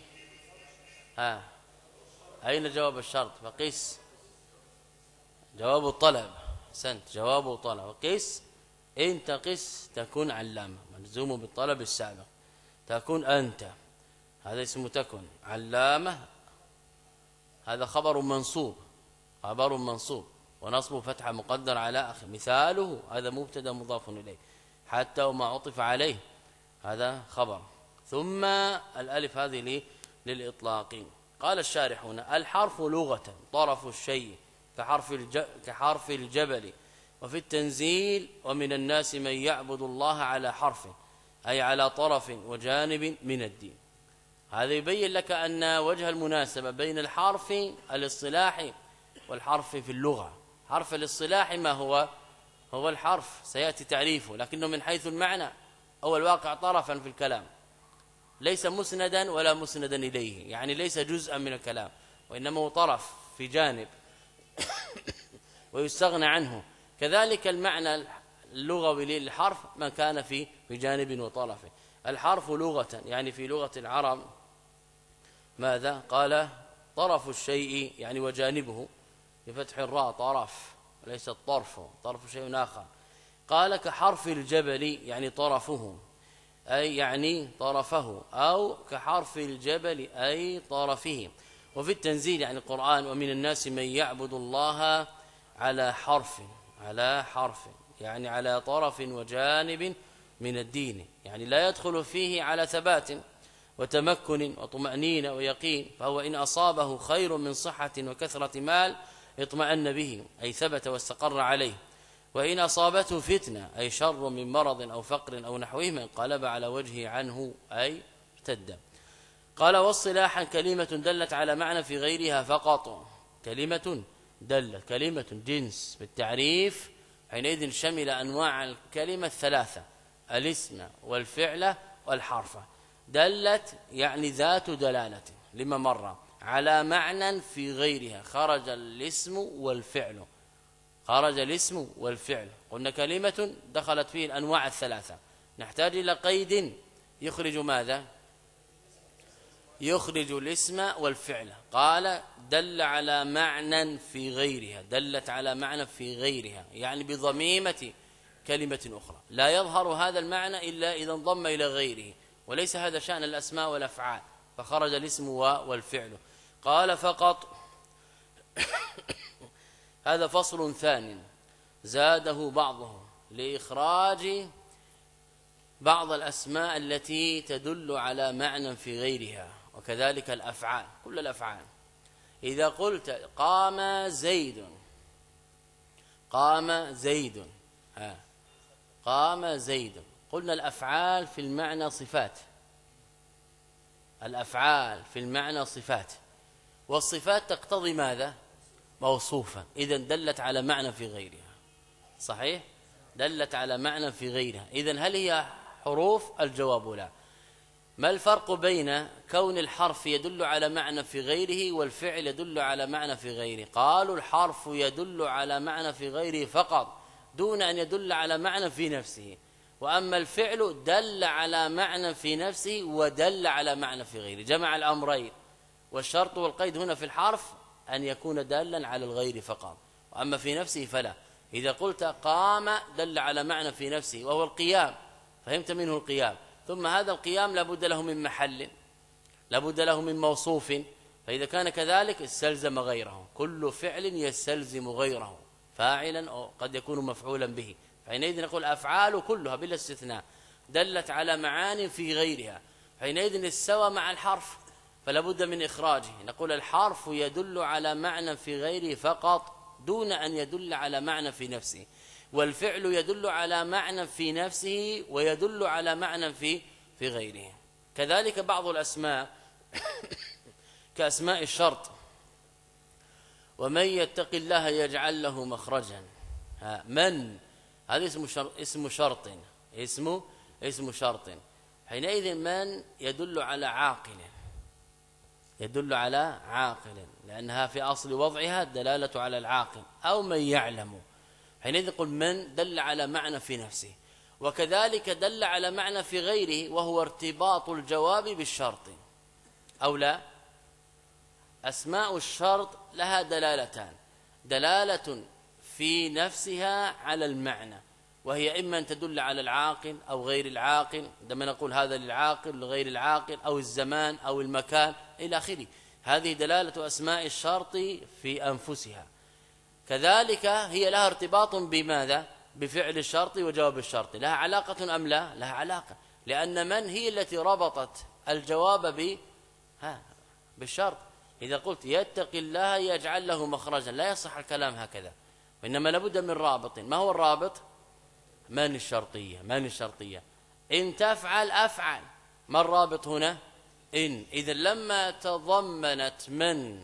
أين جواب الشرط؟ فقس جواب الطلب، سنت جواب الطلب، وقس إن تقس تكون علامة، ملزوم بالطلب السابق، تكون أنت هذا اسم تكن، علامة هذا خبر منصوب، خبر منصوب ونصب فتحة مقدر على آخر، مثاله هذا مبتدا مضاف إليه، حتى وما عطف عليه هذا خبر، ثم الألف هذه للإطلاق. قال الشارح هنا الحرف لغة طرف الشيء كحرف الجبل، وفي التنزيل ومن الناس من يعبد الله على حرف، أي على طرف وجانب من الدين. هذا يبين لك أن وجه المناسبة بين الحرف الاصطلاحي والحرف في اللغة. حرف الاصطلاح ما هو الحرف، سيأتي تعريفه، لكنه من حيث المعنى هو الواقع طرفا في الكلام، ليس مسندا ولا مسندا إليه، يعني ليس جزءا من الكلام، وإنما هو طرف في جانب ويستغنى عنه. كذلك المعنى اللغوي للحرف ما كان في جانب وطرف. الحرف لغة يعني في لغة العرب ماذا؟ قال طرف الشيء يعني وجانبه، بفتح الراء طرف وليس الطرف، طرف شيء آخر. قال كحرف الجبل يعني طرفه، أي يعني طرفه، أو كحرف الجبل أي طرفه. وفي التنزيل يعني القرآن ومن الناس من يعبد الله على حرف يعني على طرف وجانب من الدين، يعني لا يدخل فيه على ثبات وتمكن وطمأنينة ويقين، فهو إن أصابه خير من صحة وكثرة مال اطمأن به أي ثبت واستقر عليه، وإن أصابته فتنة أي شر من مرض أو فقر أو نحوهما انقلب على وجهه عنه أي ارتد. قال واصطلاحا كلمة دلت على معنى في غيرها فقط، كلمة جنس بالتعريف حينئذ شمل أنواع الكلمة الثلاثة، الاسم والفعل والحرف. دلت يعني ذات دلالة لما مر على معنى في غيرها، خرج الاسم والفعل. قلنا كلمة دخلت فيه الأنواع الثلاثة، نحتاج إلى قيد يخرج ماذا؟ يخرج الاسم والفعل. قال دل على معنى في غيرها، دلت على معنى في غيرها يعني بضميمة كلمة أخرى، لا يظهر هذا المعنى إلا إذا انضم إلى غيره، وليس هذا شأن الأسماء والأفعال، فخرج الاسم والفعل. قال فقط هذا فصل ثاني زاده بعضه لإخراج بعض الأسماء التي تدل على معنى في غيرها، وكذلك الأفعال، كل الأفعال. إذا قلت قام زيد، قلنا الأفعال في المعنى صفات، والصفات تقتضي ماذا؟ موصوفة، إذن دلت على معنى في غيرها، صحيح؟ دلت على معنى في غيرها، إذن هل هي حروف؟ الجواب لا. ما الفرق بين كون الحرف يدل على معنى في غيره والفعل يدل على معنى في غيره؟ قالوا الحرف يدل على معنى في غيره فقط دون أن يدل على معنى في نفسه، وأما الفعل دل على معنى في نفسه ودل على معنى في غيره، جمع الأمرين. والشرط والقيد هنا في الحرف أن يكون دالا على الغير فقط، وأما في نفسه فلا. إذا قلت قام دل على معنى في نفسه وهو القيام، فهمت منه القيام، ثم هذا القيام لابد له من محل، لابد له من موصوف، فإذا كان كذلك استلزم غيره، كل فعل يستلزم غيره، فاعلا أو قد يكون مفعولا به، حينئذ نقول أفعال كلها بلا استثناء دلت على معان في غيرها، حينئذ استوى مع الحرف فلا بد من إخراجه. نقول الحرف يدل على معنى في غيره فقط دون أن يدل على معنى في نفسه، والفعل يدل على معنى في نفسه ويدل على معنى في غيره. كذلك بعض الأسماء كأسماء الشرط، ومن يتق الله يجعل له مخرجا، من هذا اسم شرط، حينئذ من يدل على عاقل، لأنها في أصل وضعها الدلالة على العاقل، أو من يعلم، حينئذ قل من دل على معنى في نفسه، وكذلك دل على معنى في غيره وهو ارتباط الجواب بالشرط أو لا. أسماء الشرط لها دلالتان، دلالة في نفسها على المعنى، وهي إما أن تدل على العاقل أو غير العاقل، عندما نقول هذا للعاقل لغير العاقل، أو الزمان أو المكان إلى آخره، هذه دلالة أسماء الشرط في أنفسها. كذلك هي لها ارتباط بماذا؟ بفعل الشرط وجواب الشرط، لها علاقة أم لا؟ لها علاقة، لأن من هي التي ربطت الجواب بالشرط. إذا قلت يتق الله يجعل له مخرجا لا يصح الكلام هكذا، وإنما لابد من رابط. ما هو الرابط؟ من الشرطية، إن تفعل أفعل. ما الرابط هنا؟ إن. إذا لما تضمنت من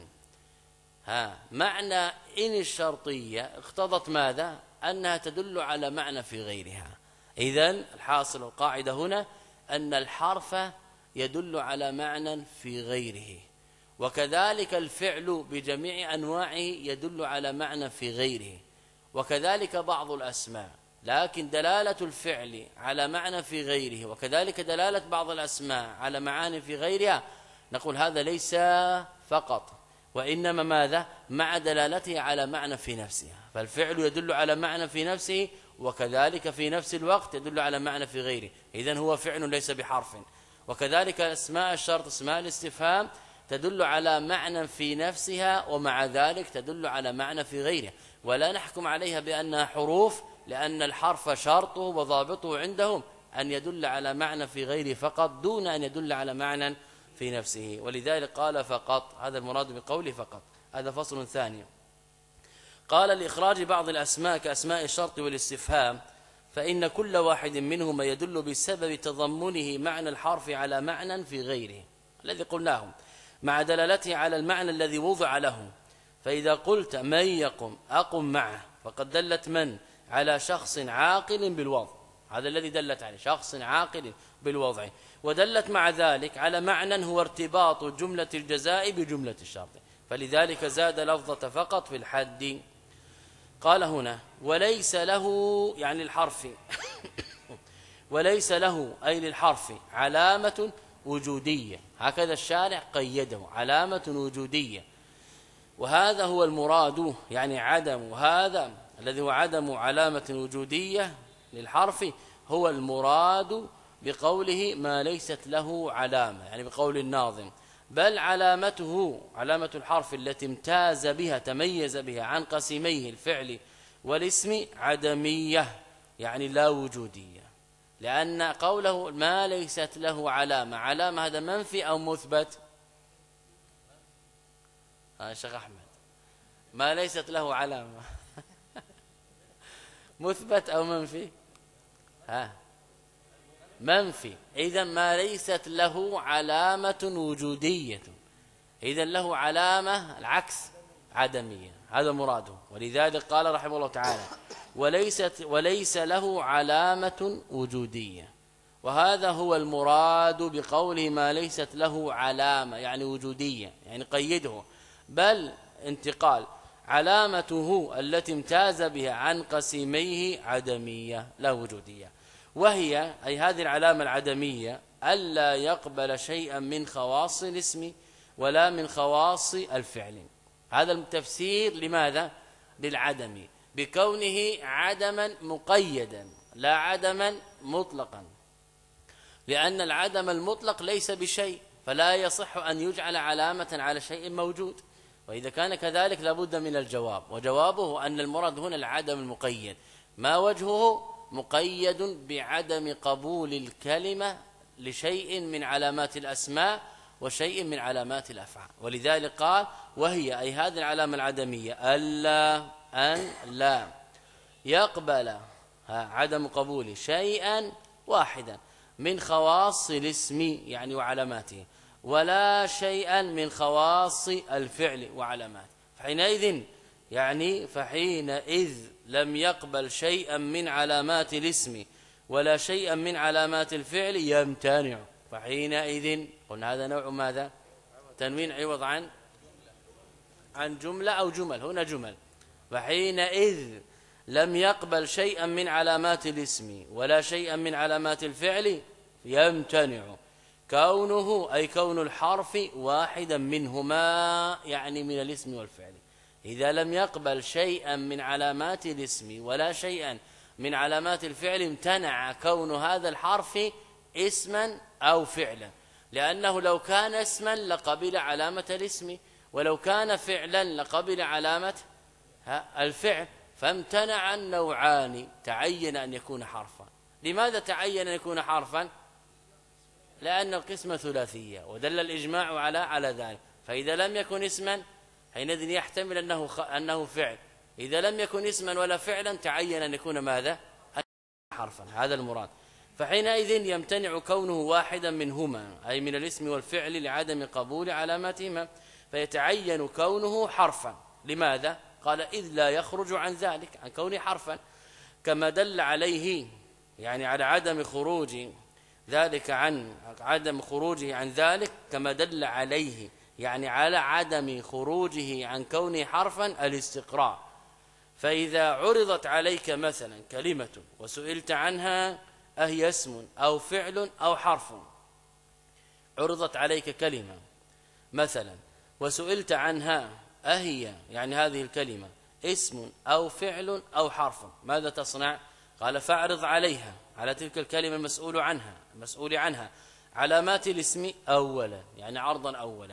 معنى إن الشرطية اقتضت ماذا؟ أنها تدل على معنى في غيرها. إذن الحاصل القاعدة هنا أن الحرف يدل على معنى في غيره، وكذلك الفعل بجميع أنواعه يدل على معنى في غيره، وكذلك بعض الأسماء، لكن دلالة الفعل على معنى في غيره وكذلك دلالة بعض الأسماء على معاني في غيرها، نقول هذا ليس فقط، وإنما ماذا؟ مع دلالته على معنى في نفسها، فالفعل يدل على معنى في نفسه وكذلك في نفس الوقت يدل على معنى في غيره، إذن هو فعل ليس بحرف. وكذلك أسماء الشرط، أسماء الاستفهام تدل على معنى في نفسها، ومع ذلك تدل على معنى في غيرها، ولا نحكم عليها بأنها حروف، لأن الحرف شرطه وضابطه عندهم أن يدل على معنى في غيره فقط دون أن يدل على معنى في نفسه. ولذلك قال فقط، هذا المراد بقوله فقط. هذا فصل ثاني. قال لإخراج بعض الأسماء كأسماء الشرط والاستفهام، فإن كل واحد منهما يدل بسبب تضمنه معنى الحرف على معنى في غيره الذي قلناه، مع دلالته على المعنى الذي وضع له. فإذا قلت من يقم أقم معه، فقد دلت من على شخص عاقل بالوضع، هذا الذي دلت عليه، شخص عاقل بالوضع، ودلت مع ذلك على معنى هو ارتباط جملة الجزاء بجملة الشرط، فلذلك زاد لفظة فقط في الحد. قال هنا وليس له، يعني الحرف وليس له أي للحرف علامة وجودية، هكذا الشارع قيده، علامة وجودية، وهذا هو المراد، يعني عدم، هذا الذي هو عدم علامة وجودية للحرف هو المراد بقوله ما ليست له علامة، يعني بقول الناظم بل علامته، علامة الحرف التي امتاز بها تميز بها عن قسميه الفعل والاسم عدمية، يعني لا وجودية، لأن قوله ما ليست له علامة، علامة هذا منفي أو مثبت؟ شيخ أحمد ما ليست له علامة مثبت أو منفي؟ منفي. إذن ما ليست له علامة وجودية، إذن له علامة العكس عدمية، هذا مراده. ولذلك قال رحمه الله تعالى وليس له علامة وجودية، وهذا هو المراد بقوله ما ليست له علامة، يعني وجودية، يعني قيده، بل انتقال علامته التي امتاز بها عن قسميه عدمية لا وجودية، وهي أي هذه العلامة العدمية ألا يقبل شيئا من خواص الاسم ولا من خواص الفعل. هذا التفسير لماذا؟ للعدم، بكونه عدما مقيدا لا عدما مطلقا، لأن العدم المطلق ليس بشيء، فلا يصح أن يجعل علامة على شيء موجود، وإذا كان كذلك لابد من الجواب، وجوابه أن المراد هنا العدم المقيد. ما وجهه؟ مقيد بعدم قبول الكلمة لشيء من علامات الأسماء وشيء من علامات الأفعال، ولذلك قال وهي أي هذه العلامة العدمية ألا أن لا يقبل عدم قبول شيئا واحدا من خواص الاسم يعني وعلاماته، ولا شيئا من خواص الفعل وعلاماته، فحينئذ لم يقبل شيئا من علامات الاسم ولا شيئا من علامات الفعل يمتنع. فحينئذ قلنا هذا نوع ماذا؟ تنوين عوض عن جملة أو جمل، هنا جمل. فحينئذ لم يقبل شيئا من علامات الاسم ولا شيئا من علامات الفعل يمتنع كونه، أي كون الحرف واحدا منهما، يعني من الاسم والفعل. إذا لم يقبل شيئا من علامات الاسم ولا شيئا من علامات الفعل امتنع كون هذا الحرف اسما أو فعلا، لأنه لو كان اسما لقبل علامة الاسم، ولو كان فعلا لقبل علامة الفعل، فامتنع النوعان، تعين أن يكون حرفا. لماذا تعين أن يكون حرفا؟ لأن القسمة ثلاثية، ودل الإجماع على ذلك. فإذا لم يكن اسما حينئذ يحتمل أنه فعل، إذا لم يكن اسما ولا فعلا تعين أن يكون ماذا؟ حرفا، هذا المراد. فحينئذ يمتنع كونه واحدا منهما، أي من الاسم والفعل، لعدم قبول علاماتهما، فيتعين كونه حرفا. لماذا؟ قال إذ لا يخرج عن ذلك، عن كونه حرفا، كما دل عليه، يعني على عدم خروج ذلك عن عدم خروجه عن ذلك، كما دل عليه يعني على عدم خروجه عن كونه حرفا الاستقراء. فإذا عرضت عليك مثلا كلمة وسئلت عنها أهي اسم أو فعل أو حرف، عرضت عليك كلمة مثلا وسئلت عنها أهي، يعني هذه الكلمة اسم أو فعل أو حرف، ماذا تصنع؟ قال فاعرض عليها، على تلك الكلمة المسؤول عنها علامات الاسم أولا، يعني عرضا أولا،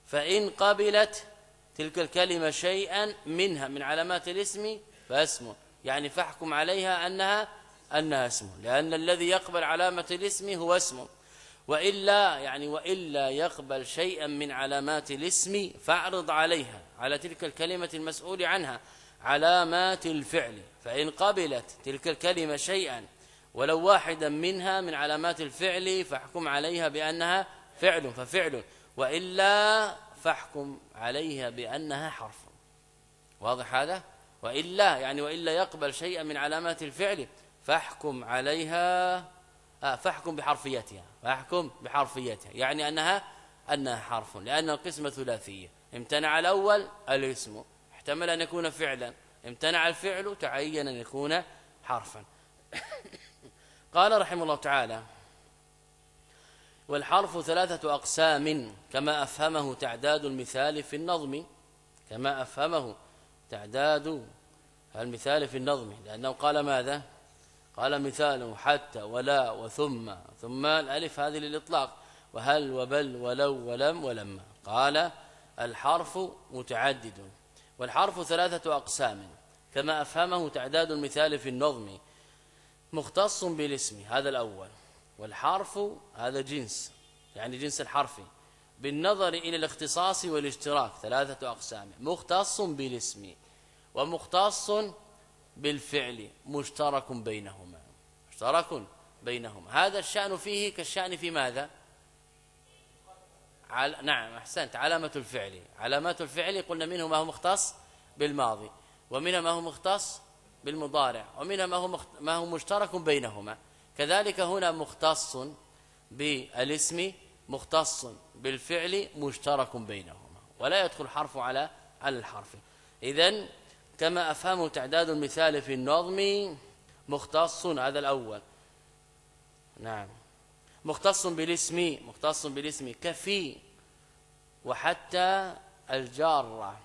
فإن قبلت تلك الكلمة شيئا منها من علامات الاسم فاسمه، يعني فاحكم عليها أنها اسمه، لأن الذي يقبل علامة الاسم هو اسمه. وإلا يعني وإلا يقبل شيئا من علامات الاسم فاعرض عليها على تلك الكلمة المسؤول عنها علامات الفعل. فإن قبلت تلك الكلمة شيئا ولو واحدا منها من علامات الفعل فاحكم عليها بأنها فعل ففعل، وإلا فاحكم عليها بأنها حرف. واضح هذا؟ وإلا يعني وإلا يقبل شيئا من علامات الفعل فاحكم عليها فاحكم بحرفيتها، فاحكم بحرفيتها يعني أنها حرف، لأن القسمة ثلاثية. امتنع الأول الاسم، احتمل أن يكون فعلا، امتنع الفعل تعين أن يكون حرفا. قال رحمه الله تعالى: والحرف ثلاثة أقسام كما أفهمه تعداد المثال في النظم. كما أفهمه تعداد المثال في النظم، لأنه قال ماذا؟ قال مثاله حتى ولا وثم الألف هذه للإطلاق، وهل وبل ولو ولم ولما. قال الحرف متعدد، والحرف ثلاثة أقسام كما أفهمه تعداد المثال في النظم، مختص بالاسم هذا الأول، والحرف هذا جنس يعني جنس الحرف بالنظر إلى الاختصاص والاشتراك. ثلاثة أقسام: مختص بالاسم ومختص بالفعل مشترك بينهما. مشترك بينهما، هذا الشأن فيه كالشأن في ماذا؟ نعم أحسنت، علامة الفعل. علامات الفعل قلنا منه ما هو مختص بالماضي، ومنها ما هو مختص بالمضارع، ومنها ما هو مشترك بينهما. كذلك هنا مختص بالاسم مختص بالفعل مشترك بينهما، ولا يدخل الحرف على الحرف. إذن كما أفهم تعداد المثال في النظم مختص، هذا الأول. نعم مختص بالاسم كفي وحتى الجارة.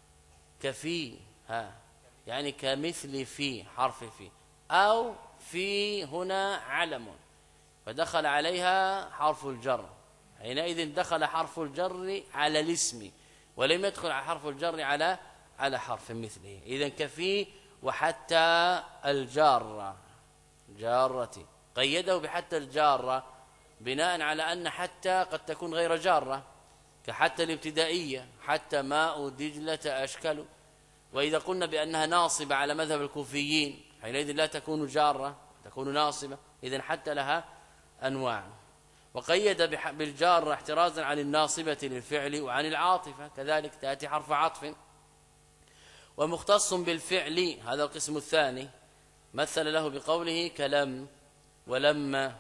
كفي يعني كمثل في حرف في، أو في هنا علم فدخل عليها حرف الجر، حينئذ دخل حرف الجر على الاسم ولم يدخل حرف الجر على حرف مثله. إذن كفي وحتى الجارة جارتي، قيده بحتى الجارة بناء على أن حتى قد تكون غير جارة، كحتى الابتدائية حتى ماء دجلة أشكل. وإذا قلنا بأنها ناصبة على مذهب الكوفيين حينئذ لا تكون جارة، تكون ناصبة. إذن حتى لها أنواع. وقيد بالجارة احترازا عن الناصبة للفعل وعن العاطفة، كذلك تأتي حرف عطف. ومختص بالفعل هذا القسم الثاني، مثل له بقوله كلم ولما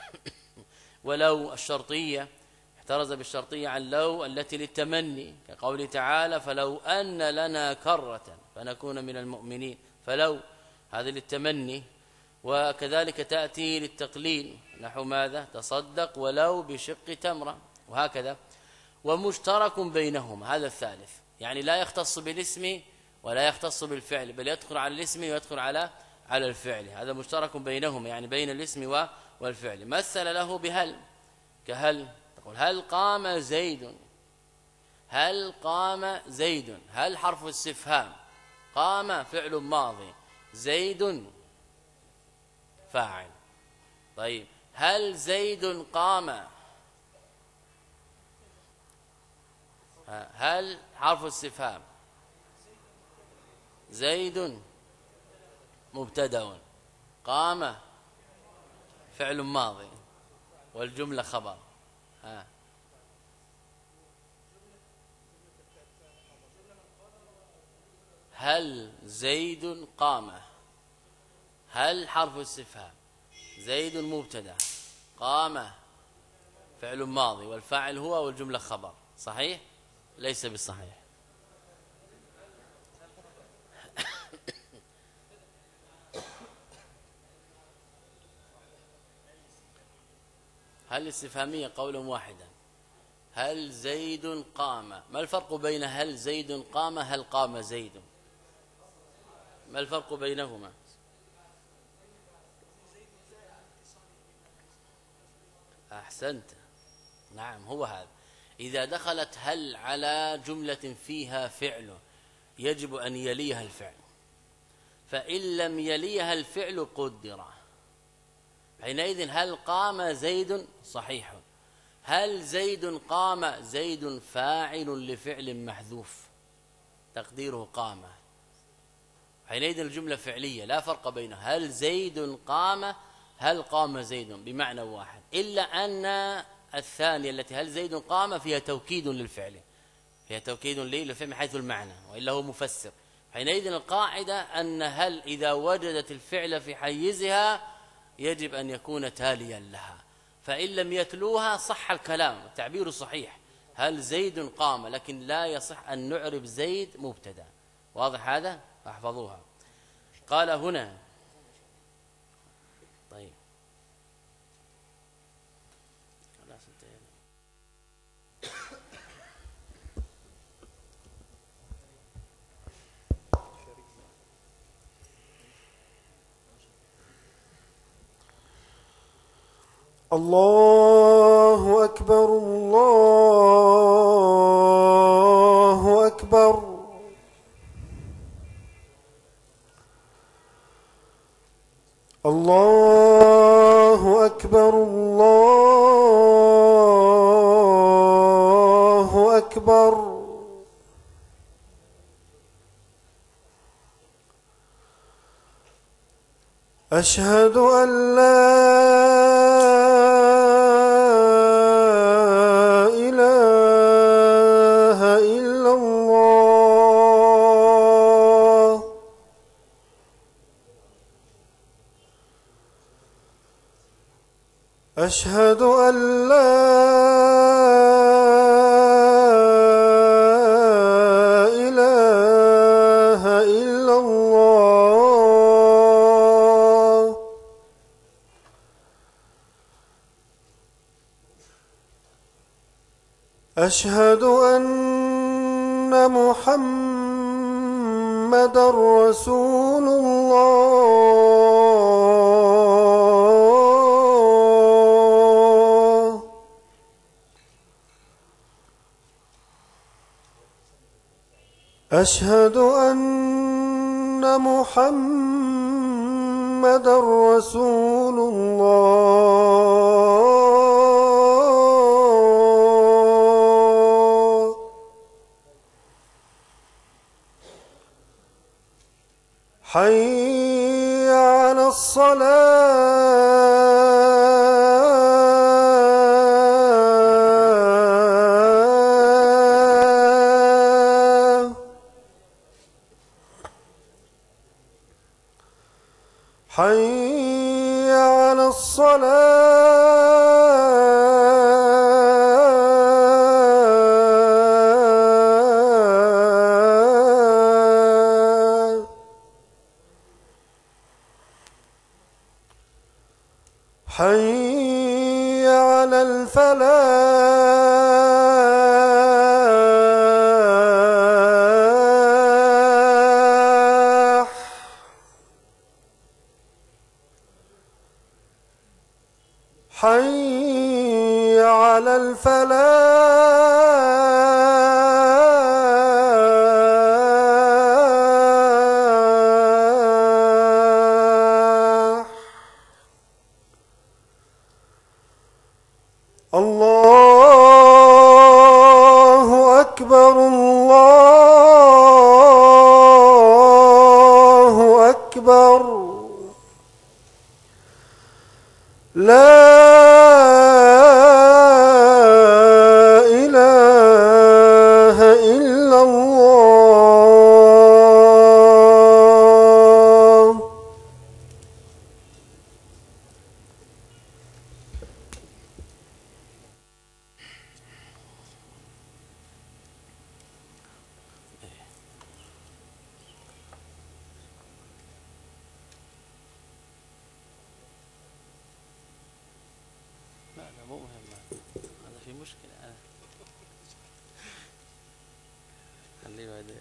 ولو الشرطية، احترز بالشرطية عن لو التي للتمني، كقوله تعالى فلو أن لنا كرة فنكون من المؤمنين، فلو هذا للتمني. وكذلك تأتي للتقليل نحو ماذا؟ تصدق ولو بشق تمرة، وهكذا. ومشترك بينهما هذا الثالث، يعني لا يختص بالاسم ولا يختص بالفعل، بل يدخل على الاسم ويدخل على الفعل. هذا مشترك بينهما يعني بين الاسم والفعل. مثل له بهل، كهل تقول هل قام زيد، هل قام زيد، هل حرف استفهام، قام فعل ماضي، زيد فاعل. طيب هل زيد قام، هل حرف استفهام، زيد مبتدأ، قام فعل ماضي والجملة خبر. هل زيد قام، هل حرف استفهام، زيد مبتدأ، قام فعل ماضي والفاعل هو والجملة خبر. صحيح؟ ليس بالصحيح. هل الاستفهامية قولا واحدا، هل زيد قام. ما الفرق بين هل زيد قام هل قام زيد؟ ما الفرق بينهما؟ أحسنت، نعم هو هذا. إذا دخلت هل على جملة فيها فعل يجب أن يليها الفعل، فإن لم يليها الفعل قدر. حينئذ هل قام زيد صحيح، هل زيد قام، زيد فاعل لفعل محذوف تقديره قام، حينئذ الجملة فعلية لا فرق بينها، هل زيد قام، هل قام زيد بمعنى واحد، إلا أن الثانية التي هل زيد قام فيها توكيد للفعل، فيها توكيد للفعل من حيث المعنى وإلا هو مفسر. حينئذ القاعدة أن هل إذا وجدت الفعل في حيزها يجب أن يكون تاليا لها، فإن لم يتلوها صح الكلام، التعبير صحيح، هل زيد قام، لكن لا يصح أن نعرب زيد مبتدا. واضح هذا؟ احفظوها. قال هنا طيب خلاص انتهينا. الله أكبر الله أكبر. الله أكبر الله أكبر. أشهد أن لا إله إلا الله. أشهد أن لا إله إلا الله. أشهد أن محمدًا رسول الله. أشهد أن محمدًا رسول الله. حي على الصلاة. حي على الصلاة. حي على الفلاح. حي على الفلاح. الله أكبر الله أكبر. لا إله إلا الله. لا لا مو مهم، هذا في مشكلة أنا خليه بعدين.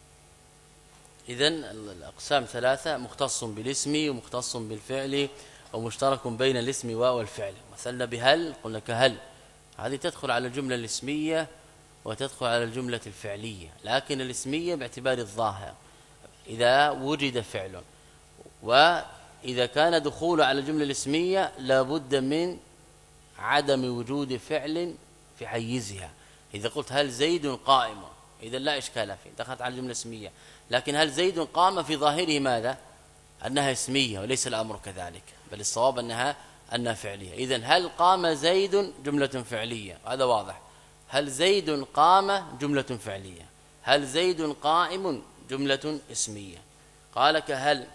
إذن الأقسام ثلاثة: مختص بالاسم ومختص بالفعل أو مشترك بين الاسم والفعل. مثلنا بهل، قلنا كهل، هذه تدخل على الجملة الاسمية وتدخل على الجملة الفعلية، لكن الاسمية باعتبار الظاهر إذا وجد فعل، وإذا كان دخول على الجملة الاسمية لابد من عدم وجود فعل في حيزها. إذا قلت هل زيد قائم، إذا لا إشكال فيه، دخلت على الجملة الاسمية. لكن هل زيد قام في ظاهره ماذا؟ أنها اسمية، وليس الأمر كذلك، بل الصواب أنها فعلية. إذن هل قام زيد جملة فعلية، هذا واضح. هل زيد قام جملة فعلية. هل زيد قائم جملة اسمية. قال كهل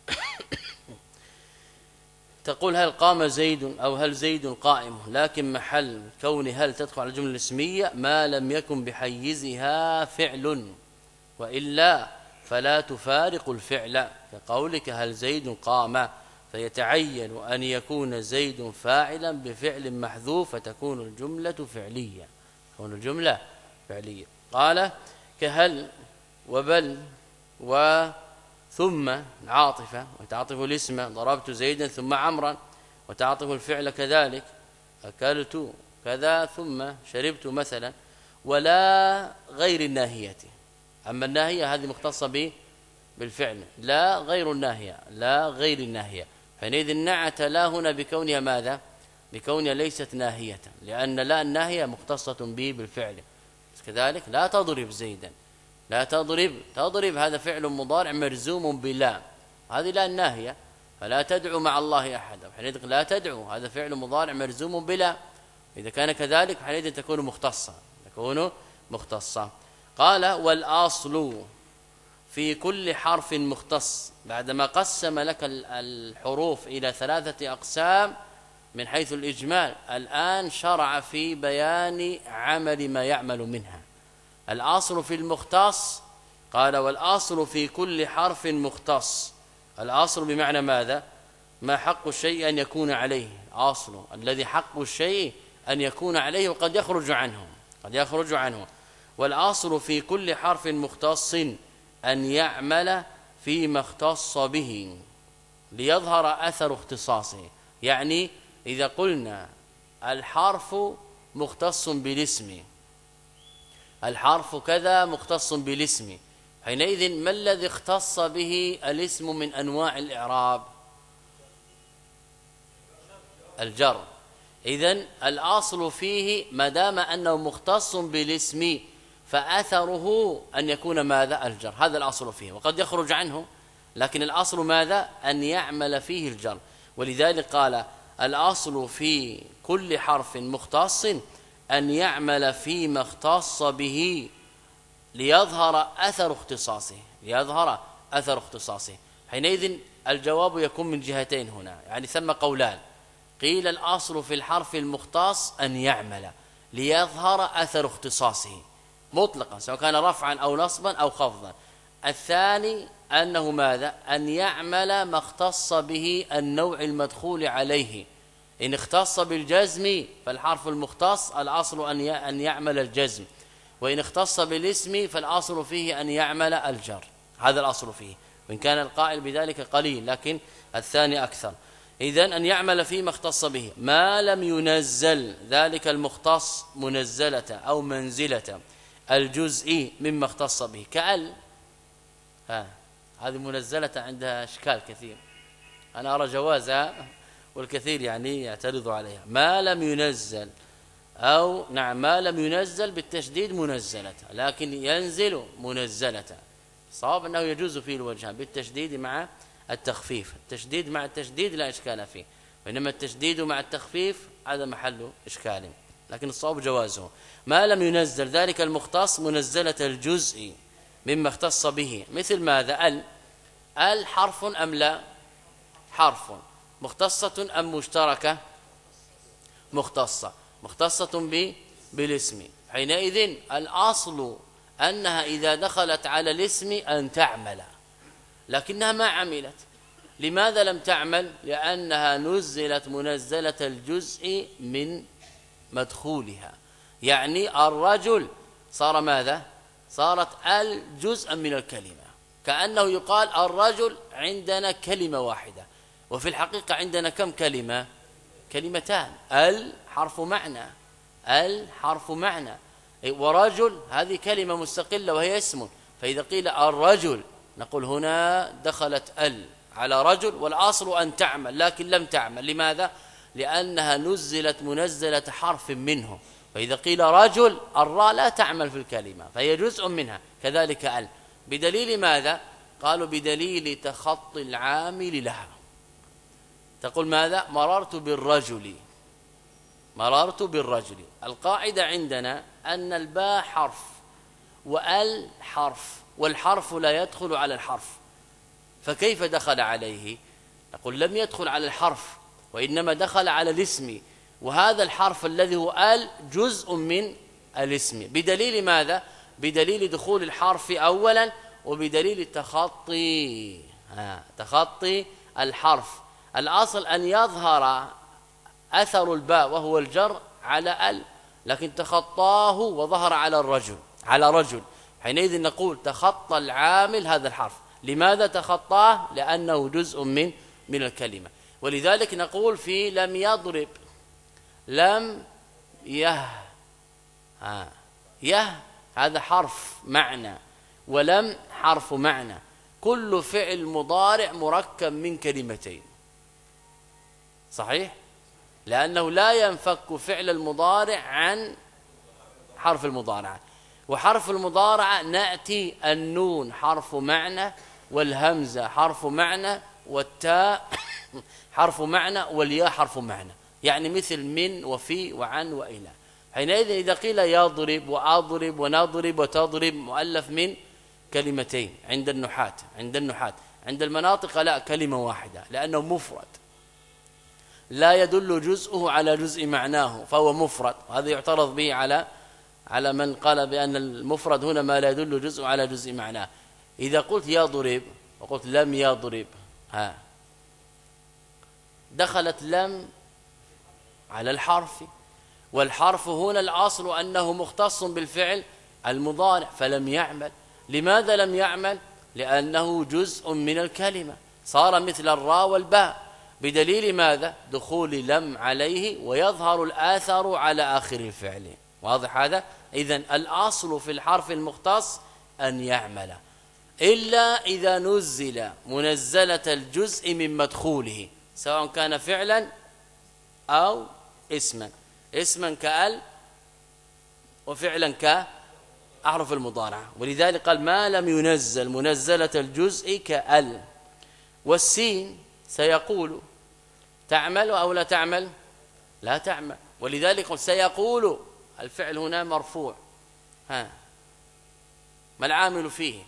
تقول هل قام زيد أو هل زيد قائم، لكن محل كون هل تدخل على الجملة الاسمية ما لم يكن بحيزها فعل، وإلا فلا تفارق الفعل، كقولك هل زيد قام، فيتعين أن يكون زيد فاعلا بفعل محذوف فتكون الجملة فعلية، تكون الجملة فعلية. قال كهل وبل وثم العاطفة، وتعطف الاسم ضربت زيدا ثم عمرا، وتعطف الفعل كذلك أكلت كذا ثم شربت مثلا، ولا غير الناهية. أما الناهية هذه مختصة بالفعل، لا غير الناهية، لا غير الناهية. حينئذ نعت لا هنا بكونها ماذا؟ بكونها ليست ناهية، لأن لا الناهية مختصة بالفعل. كذلك لا تضرب زيدا، لا تضرب هذا فعل مضارع مرزوم بلا، هذه لا الناهية، فلا تدعو مع الله أحدا. حينئذ لا تدعو هذا فعل مضارع مرزوم بلا، إذا كان كذلك حينئذ تكون مختصة. قال والأصل في كل حرف مختص، بعدما قسم لك الحروف إلى 3 أقسام من حيث الإجمال، الآن شرع في بيان عمل ما يعمل منها. الأصل في المختص، قال والأصل في كل حرف مختص. الأصل بمعنى ماذا؟ ما حق الشيء أن يكون عليه، أصل الذي حق الشيء أن يكون عليه وقد يخرج عنه. والأصل في كل حرف مختص أن يعمل فيما اختص به ليظهر أثر اختصاصه. يعني إذا قلنا الحرف مختص بالاسم، الحرف كذا مختص بالاسم، حينئذ ما الذي اختص به الاسم من أنواع الإعراب؟ الجر. إذن الأصل فيه ما دام أنه مختص بالاسم فأثره أن يكون ماذا؟ الجر، هذا الأصل فيه، وقد يخرج عنه، لكن الأصل ماذا؟ أن يعمل فيه الجر. ولذلك قال الأصل في كل حرف مختص أن يعمل فيما اختص به ليظهر أثر اختصاصه. حينئذ الجواب يكون من جهتين هنا، يعني ثم قولان. قيل الأصل في الحرف المختص أن يعمل ليظهر أثر اختصاصه مطلقا، سواء كان رفعا أو نصبا أو خفضا. الثاني أنه ماذا؟ أن يعمل ما اختص به النوع المدخول عليه. إن اختص بالجزم فالحرف المختص الأصل أن يعمل الجزم، وإن اختص بالاسم فالأصل فيه أن يعمل الجر، هذا الأصل فيه، وإن كان القائل بذلك قليل لكن الثاني أكثر. إذن أن يعمل فيما اختص به ما لم ينزل ذلك المختص منزلة أو منزلة الجزء مما اختص به، كأل هذه منزلة عندها إشكال كثير، أنا أرى جوازها والكثير يعني يعترض عليها. ما لم ينزل أو نعم ما لم ينزل بالتشديد منزلة، لكن ينزل منزلة، صواب أنه يجوز فيه الوجهان بالتشديد مع التخفيف. التشديد مع التشديد لا إشكال فيه، وإنما التشديد مع التخفيف هذا محل إشكال، لكن الصواب جوازه. ما لم ينزل ذلك المختص منزلة الجزء مما اختص به، مثل ماذا؟ ال حرف أم لا؟ حرف. مختصة أم مشتركة؟ مختصة بالاسم. حينئذ الأصل أنها إذا دخلت على الاسم أن تعمل، لكنها ما عملت. لماذا لم تعمل؟ لأنها نزلت منزلة الجزء من مدخولها، يعني الرجل صار ماذا؟ صارت الجزء من الكلمة، كأنه يقال الرجل عندنا كلمة واحدة، وفي الحقيقة عندنا كم كلمة؟ كلمتان. ال حرف معنى، ال حرف معنى، ورجل هذه كلمة مستقلة وهي اسم. فإذا قيل الرجل نقول هنا دخلت ال على رجل، والأصل أن تعمل لكن لم تعمل. لماذا؟ لأنها نزلت منزلة حرف منه. فإذا قيل رجل الراء لا تعمل في الكلمة فهي جزء منها، كذلك ال. بدليل ماذا؟ قالوا بدليل تخطي العامل لها. تقول ماذا؟ مررت بالرجل، مررت بالرجل. القاعدة عندنا أن الباء حرف وال حرف، والحرف لا يدخل على الحرف، فكيف دخل عليه؟ نقول لم يدخل على الحرف وإنما دخل على الاسم، وهذا الحرف الذي هو ال جزء من الاسم. بدليل ماذا؟ بدليل دخول الحرف أولا، وبدليل تخطي تخطي الحرف. الأصل أن يظهر أثر الباء وهو الجر على ال، لكن تخطاه وظهر على الرجل، على رجل، حينئذ نقول تخطى العامل هذا الحرف. لماذا تخطاه؟ لأنه جزء من الكلمة. ولذلك نقول في لم يضرب، لم يه هذا حرف معنى، ولم حرف معنى. كل فعل مضارع مركب من كلمتين، صحيح؟ لأنه لا ينفك فعل المضارع عن حرف المضارعة. وحرف المضارعة نأتي النون حرف معنى، والهمزة حرف معنى، والتاء حرف معنى، والياء حرف معنى، يعني مثل من وفي وعن وإلى. حينئذ إذا قيل يضرب وأضرب ونضرب وتضرب مؤلف من كلمتين عند النحاة، عند المناطق لا، كلمة واحدة، لأنه مفرد لا يدل جزءه على جزء معناه فهو مفرد. وهذا يعترض به على من قال بأن المفرد هنا ما لا يدل جزء على جزء معناه. إذا قلت يضرب وقلت لم يضرب، دخلت لم على الحرف، والحرف هنا الأصل أنه مختص بالفعل المضارع فلم يعمل. لماذا لم يعمل؟ لأنه جزء من الكلمة، صار مثل الراء والباء. بدليل ماذا؟ دخول لم عليه ويظهر الآثر على آخر الفعل. واضح هذا؟ إذن الأصل في الحرف المختص أن يعمل، إلا إذا نزل منزلة الجزء من مدخوله، سواء كان فعلا أو اسما، اسما كأل وفعلا كأحرف المضارعة. ولذلك قال ما لم ينزل منزلة الجزء كأل. والسين سيقول تعمل أو لا تعمل؟ لا تعمل. ولذلك سيقول الفعل هنا مرفوع، ما العامل فيه؟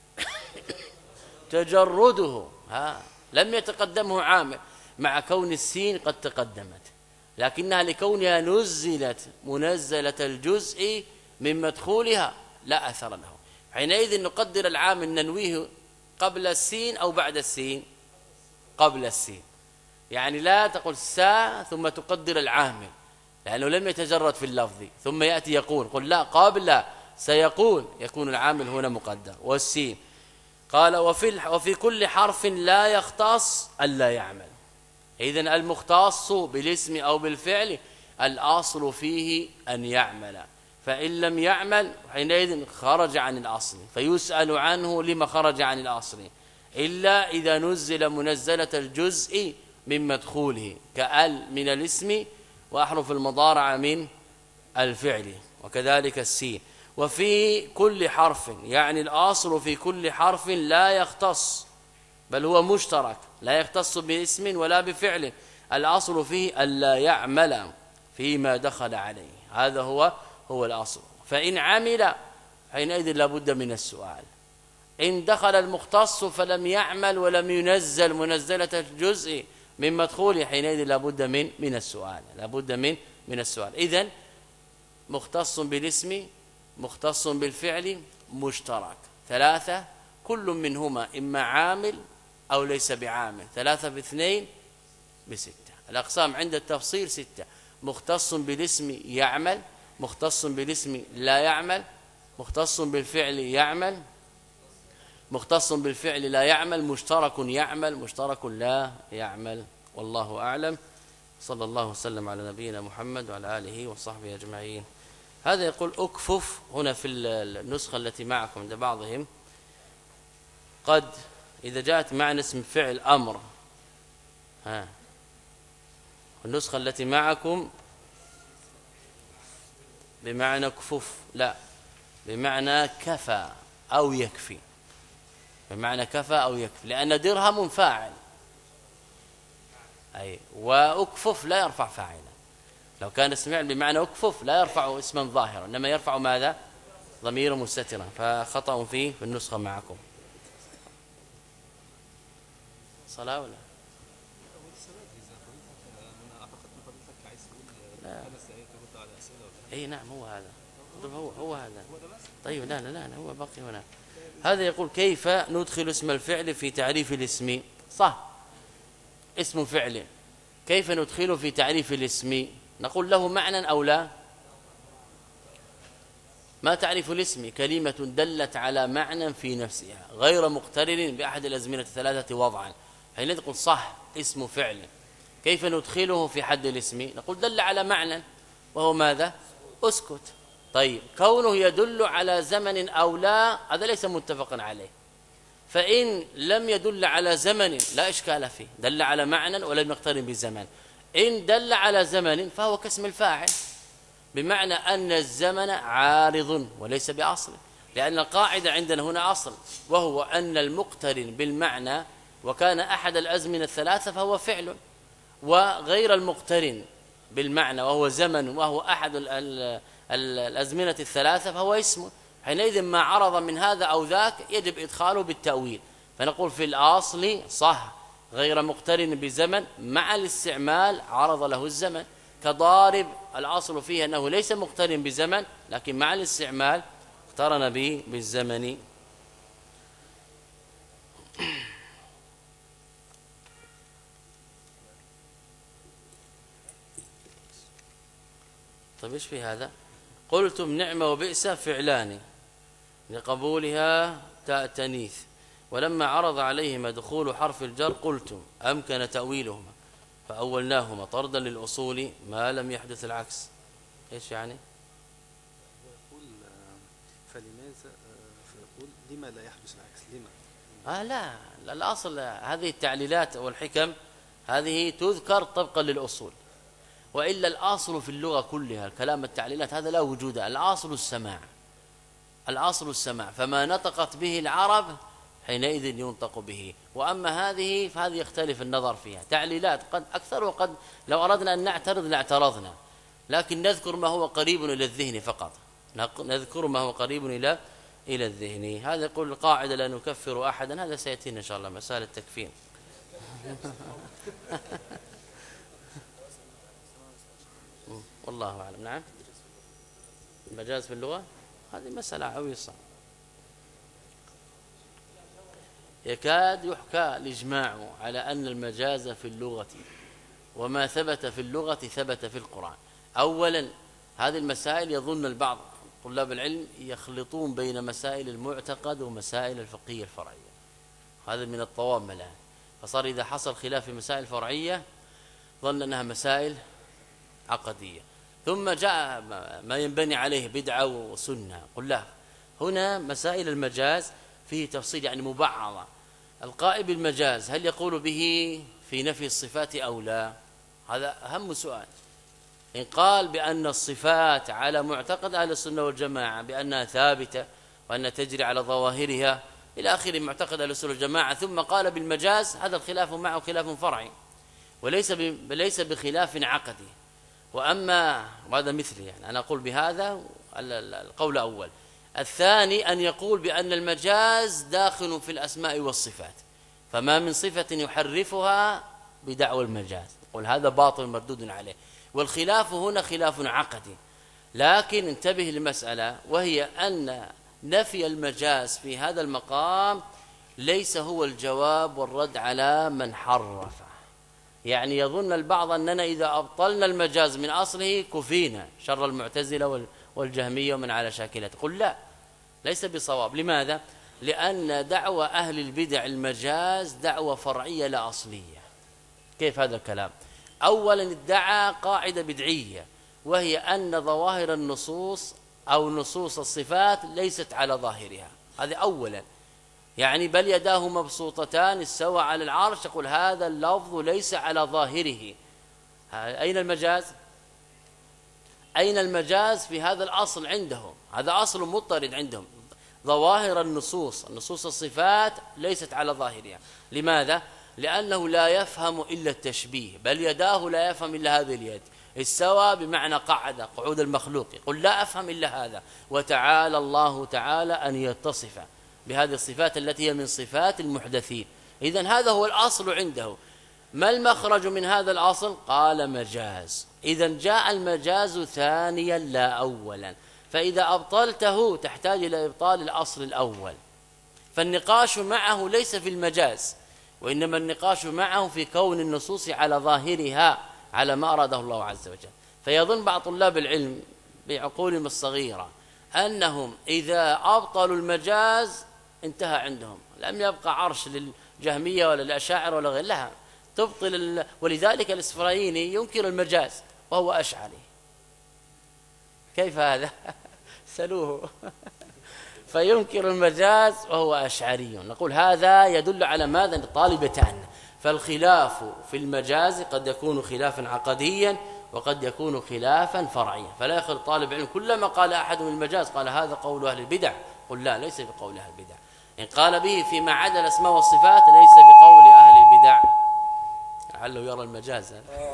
تجرده، لم يتقدمه عامل، مع كون السين قد تقدمت، لكنها لكونها نزلت منزلة الجزء من مدخولها لا أثر له. حينئذ نقدر العامل ننويه قبل السين أو بعد السين؟ قبل السين. يعني لا تقول سا ثم تقدر العامل، لأنه لم يتجرد في اللفظ ثم يأتي يقول، قل لا قبل سيقول، يكون العامل هنا مقدر. والسين قال وفي كل حرف لا يختص ألا يعمل. إذن المختص بالاسم أو بالفعل الأصل فيه أن يعمل، فإن لم يعمل حينئذ خرج عن الأصل، فيسأل عنه لما خرج عن الأصل، إلا إذا نزل منزلة الجزء من مدخوله كأل من الاسم وأحرف المضارعة من الفعل، وكذلك السين. وفي كل حرف، يعني الأصل في كل حرف لا يختص، بل هو مشترك، لا يختص باسم ولا بفعل، الأصل فيه ألا يعمل فيما دخل عليه، هذا هو الأصل. فإن عمل حينئذ لابد من السؤال. إن دخل المختص فلم يعمل ولم ينزل منزلة الجزء من مدخوله حينئذ لابد من السؤال، لابد من السؤال. إذن مختص بالاسم، مختص بالفعل، مشترك، ثلاثة، كل منهما إما عامل أو ليس بعامل، 3 ب2 ب6. الأقسام عند التفصيل 6: مختص بالاسم يعمل، مختص بالاسم لا يعمل، مختص بالفعل يعمل، مختص بالفعل لا يعمل، مشترك يعمل، مشترك لا يعمل. والله أعلم. صلى الله وسلم على نبينا محمد وعلى آله وصحبه أجمعين. هذا يقول أكفف هنا في النسخة التي معكم عند بعضهم، قد إذا جاءت معنى اسم فعل أمر، النسخة التي معكم بمعنى كفف، لا، بمعنى كفى أو يكفي، بمعنى كفى أو يكفي، لأن درهم فاعل، أي وأكفف لا يرفع فاعلا. لو كان اسم بمعنى أكفف لا يرفع اسما ظاهرا، إنما يرفع ماذا؟ ضمير مستترا، فخطأ فيه في النسخة معكم. صلاة ولا لا؟ اي نعم هو هذا. طيب هو هذا. طيب لا هو باقي هنا. هذا يقول كيف ندخل اسم الفعل في تعريف الاسم؟ صح، اسم فعل كيف ندخله في تعريف الاسم؟ نقول له معنى أو لا؟ ما تعريف الاسم؟ كلمة دلت على معنى في نفسها غير مقترن بأحد الأزمنة الثلاثة وضعا، حين تقول صح اسم فعل. كيف ندخله في حد الاسم؟ نقول دل على معنى وهو ماذا؟ اسكت. طيب كونه يدل على زمن أو لا هذا ليس متفقا عليه، فإن لم يدل على زمن لا إشكال فيه، دل على معنى ولم يقترن بزمن. إن دل على زمن فهو كاسم الفاعل، بمعنى أن الزمن عارض وليس بأصل، لأن القاعدة عندنا هنا أصل، وهو أن المقترن بالمعنى وكان أحد الأزمنة الثلاثة فهو فعل، وغير المقترن بالمعنى وهو زمن وهو أحد الأزمنة الثلاثة فهو اسم. حينئذ ما عرض من هذا أو ذاك يجب إدخاله بالتأويل، فنقول في الأصل صح غير مقترن بزمن، مع الاستعمال عرض له الزمن. كضارب الأصل فيه أنه ليس مقترن بزمن، لكن مع الاستعمال اقترن به بالزمن. طيب ايش في هذا؟ قلتم نعم وبئس فعلان لقبولها تاء تانيث، ولما عرض عليهما دخول حرف الجر قلتم أمكن تأويلهما فأولناهما طردا للأصول ما لم يحدث العكس. ايش يعني؟ يقول فلماذا، فيقول لما لا يحدث العكس؟ لما؟ لا الأصل هذه التعليلات والحكم هذه تذكر طبقا للأصول، وإلا الأصل في اللغة كلها الكلام التعليلات هذا لا وجود، الأصل السماع، الأصل السماع، فما نطقت به العرب حينئذ ينطق به. وأما هذه فهذه يختلف النظر فيها، تعليلات قد أكثر، وقد لو أردنا أن نعترض لاعترضنا، لكن نذكر ما هو قريب إلى الذهن فقط، نذكر ما هو قريب إلى الذهن. هذا يقول القاعدة لا نكفر أحدا، هذا سيأتينا إن شاء الله مسألة التكفير. والله أعلم. نعم المجاز في اللغة هذه مسألة عويصة، يكاد يحكى الإجماع على أن المجاز في اللغة وما ثبت في اللغة ثبت في القرآن. أولا هذه المسائل يظن البعض طلاب العلم يخلطون بين مسائل المعتقد ومسائل الفقهية الفرعية، هذا من الطوام الآن، فصار إذا حصل خلاف في مسائل فرعية ظن أنها مسائل عقدية، ثم جاء ما ينبني عليه بدعة وسنة. قل لا، هنا مسائل المجاز فيه تفصيل يعني مبعضة. القائل بالمجاز هل يقول به في نفي الصفات أو لا؟ هذا أهم سؤال. إن قال بأن الصفات على معتقد أهل السنة والجماعة بأنها ثابتة وأنها تجري على ظواهرها إلى آخر معتقد أهل السنة والجماعة، ثم قال بالمجاز، هذا الخلاف معه خلاف فرعي وليس بخلاف عقدي. وأما وهذا مثلي، يعني أنا أقول بهذا القول الأول. الثاني أن يقول بأن المجاز داخل في الأسماء والصفات، فما من صفة يحرفها بدعوى المجاز، يقول هذا باطل مردود عليه. والخلاف هنا خلاف عقدي، لكن انتبه لمسألة، وهي أن نفي المجاز في هذا المقام ليس هو الجواب والرد على من حرفه. يعني يظن البعض أننا إذا أبطلنا المجاز من أصله كفينا شر المعتزلة والجهمية ومن على شاكلته. قل لا، ليس بصواب. لماذا؟ لأن دعوة أهل البدع المجاز دعوة فرعية لا أصلية. كيف هذا الكلام؟ أولا ادعى قاعدة بدعية، وهي أن ظواهر النصوص أو نصوص الصفات ليست على ظاهرها. هذا أولا، يعني بل يداه مبسوطتان استوى على العرش، يقول هذا اللفظ ليس على ظاهره. أين المجاز؟ أين المجاز في هذا الأصل عندهم؟ هذا أصل مضطرد عندهم. ظواهر النصوص الصفات ليست على ظاهرها. لماذا؟ لأنه لا يفهم إلا التشبيه، بل يداه لا يفهم إلا هذه اليد. استوى بمعنى قعد، قعود المخلوق، يقول لا أفهم إلا هذا. وتعالى الله تعالى أن يتصف بهذه الصفات التي هي من صفات المحدثين. إذن هذا هو الأصل عنده. ما المخرج من هذا الأصل؟ قال مجاز. إذن جاء المجاز ثانيا لا أولا، فإذا أبطلته تحتاج إلى إبطال الأصل الأول. فالنقاش معه ليس في المجاز، وإنما النقاش معه في كون النصوص على ظاهرها على ما أراده الله عز وجل. فيظن بعض طلاب العلم بعقولهم الصغيرة أنهم إذا أبطلوا المجاز انتهى عندهم، لم يبقى عرش للجهمية ولا الأشاعرة ولا غير لها، تبطل. ولذلك الإسفرايني ينكر المجاز وهو أشعري. كيف هذا؟ سلوه. فينكر المجاز وهو أشعري. نقول هذا يدل على ماذا؟ طالبتان. فالخلاف في المجاز قد يكون خلافا عقديا وقد يكون خلافا فرعيا. فلا يخل طالب علم كلما قال أحد من المجاز قال هذا قول أهل البدع، قل لا، ليس بقول أهل البدع. إن قال به فيما عدا الأسماء والصفات ليس بقول أهل البدع. لعله يرى المجاز.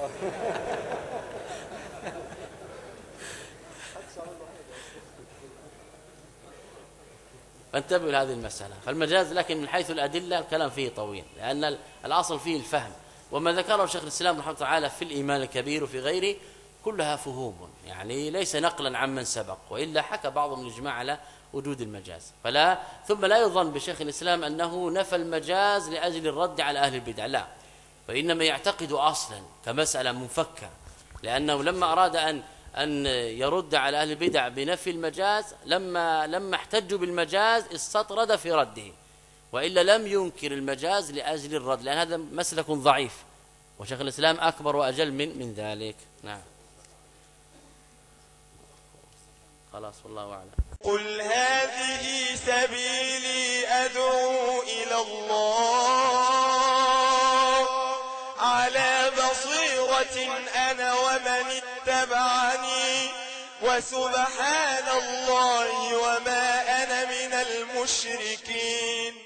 فانتبهوا لهذه المسألة. فالمجاز لكن من حيث الأدلة الكلام فيه طويل، لأن الأصل فيه الفهم. وما ذكره شيخ الإسلام رحمه الله تعالى في الإيمان الكبير وفي غيره كلها فهوم، يعني ليس نقلا عمن سبق، وإلا حكى بعضهم الإجماع على وجود المجاز. ثم لا يظن بشيخ الإسلام أنه نفى المجاز لأجل الرد على أهل البدع، لا، وإنما يعتقد أصلا كمسألة منفكة. لأنه لما أراد أن يرد على أهل البدع بنفي المجاز، لما احتجوا بالمجاز استطرد في رده، وإلا لم ينكر المجاز لأجل الرد، لأن هذا مسلك ضعيف، وشيخ الإسلام أكبر وأجل من ذلك. نعم، خلاص والله أعلم. قل هذه سبيلي أدعو إلى الله على بصيرة أنا ومن اتبعني وسبحان الله وما أنا من المشركين.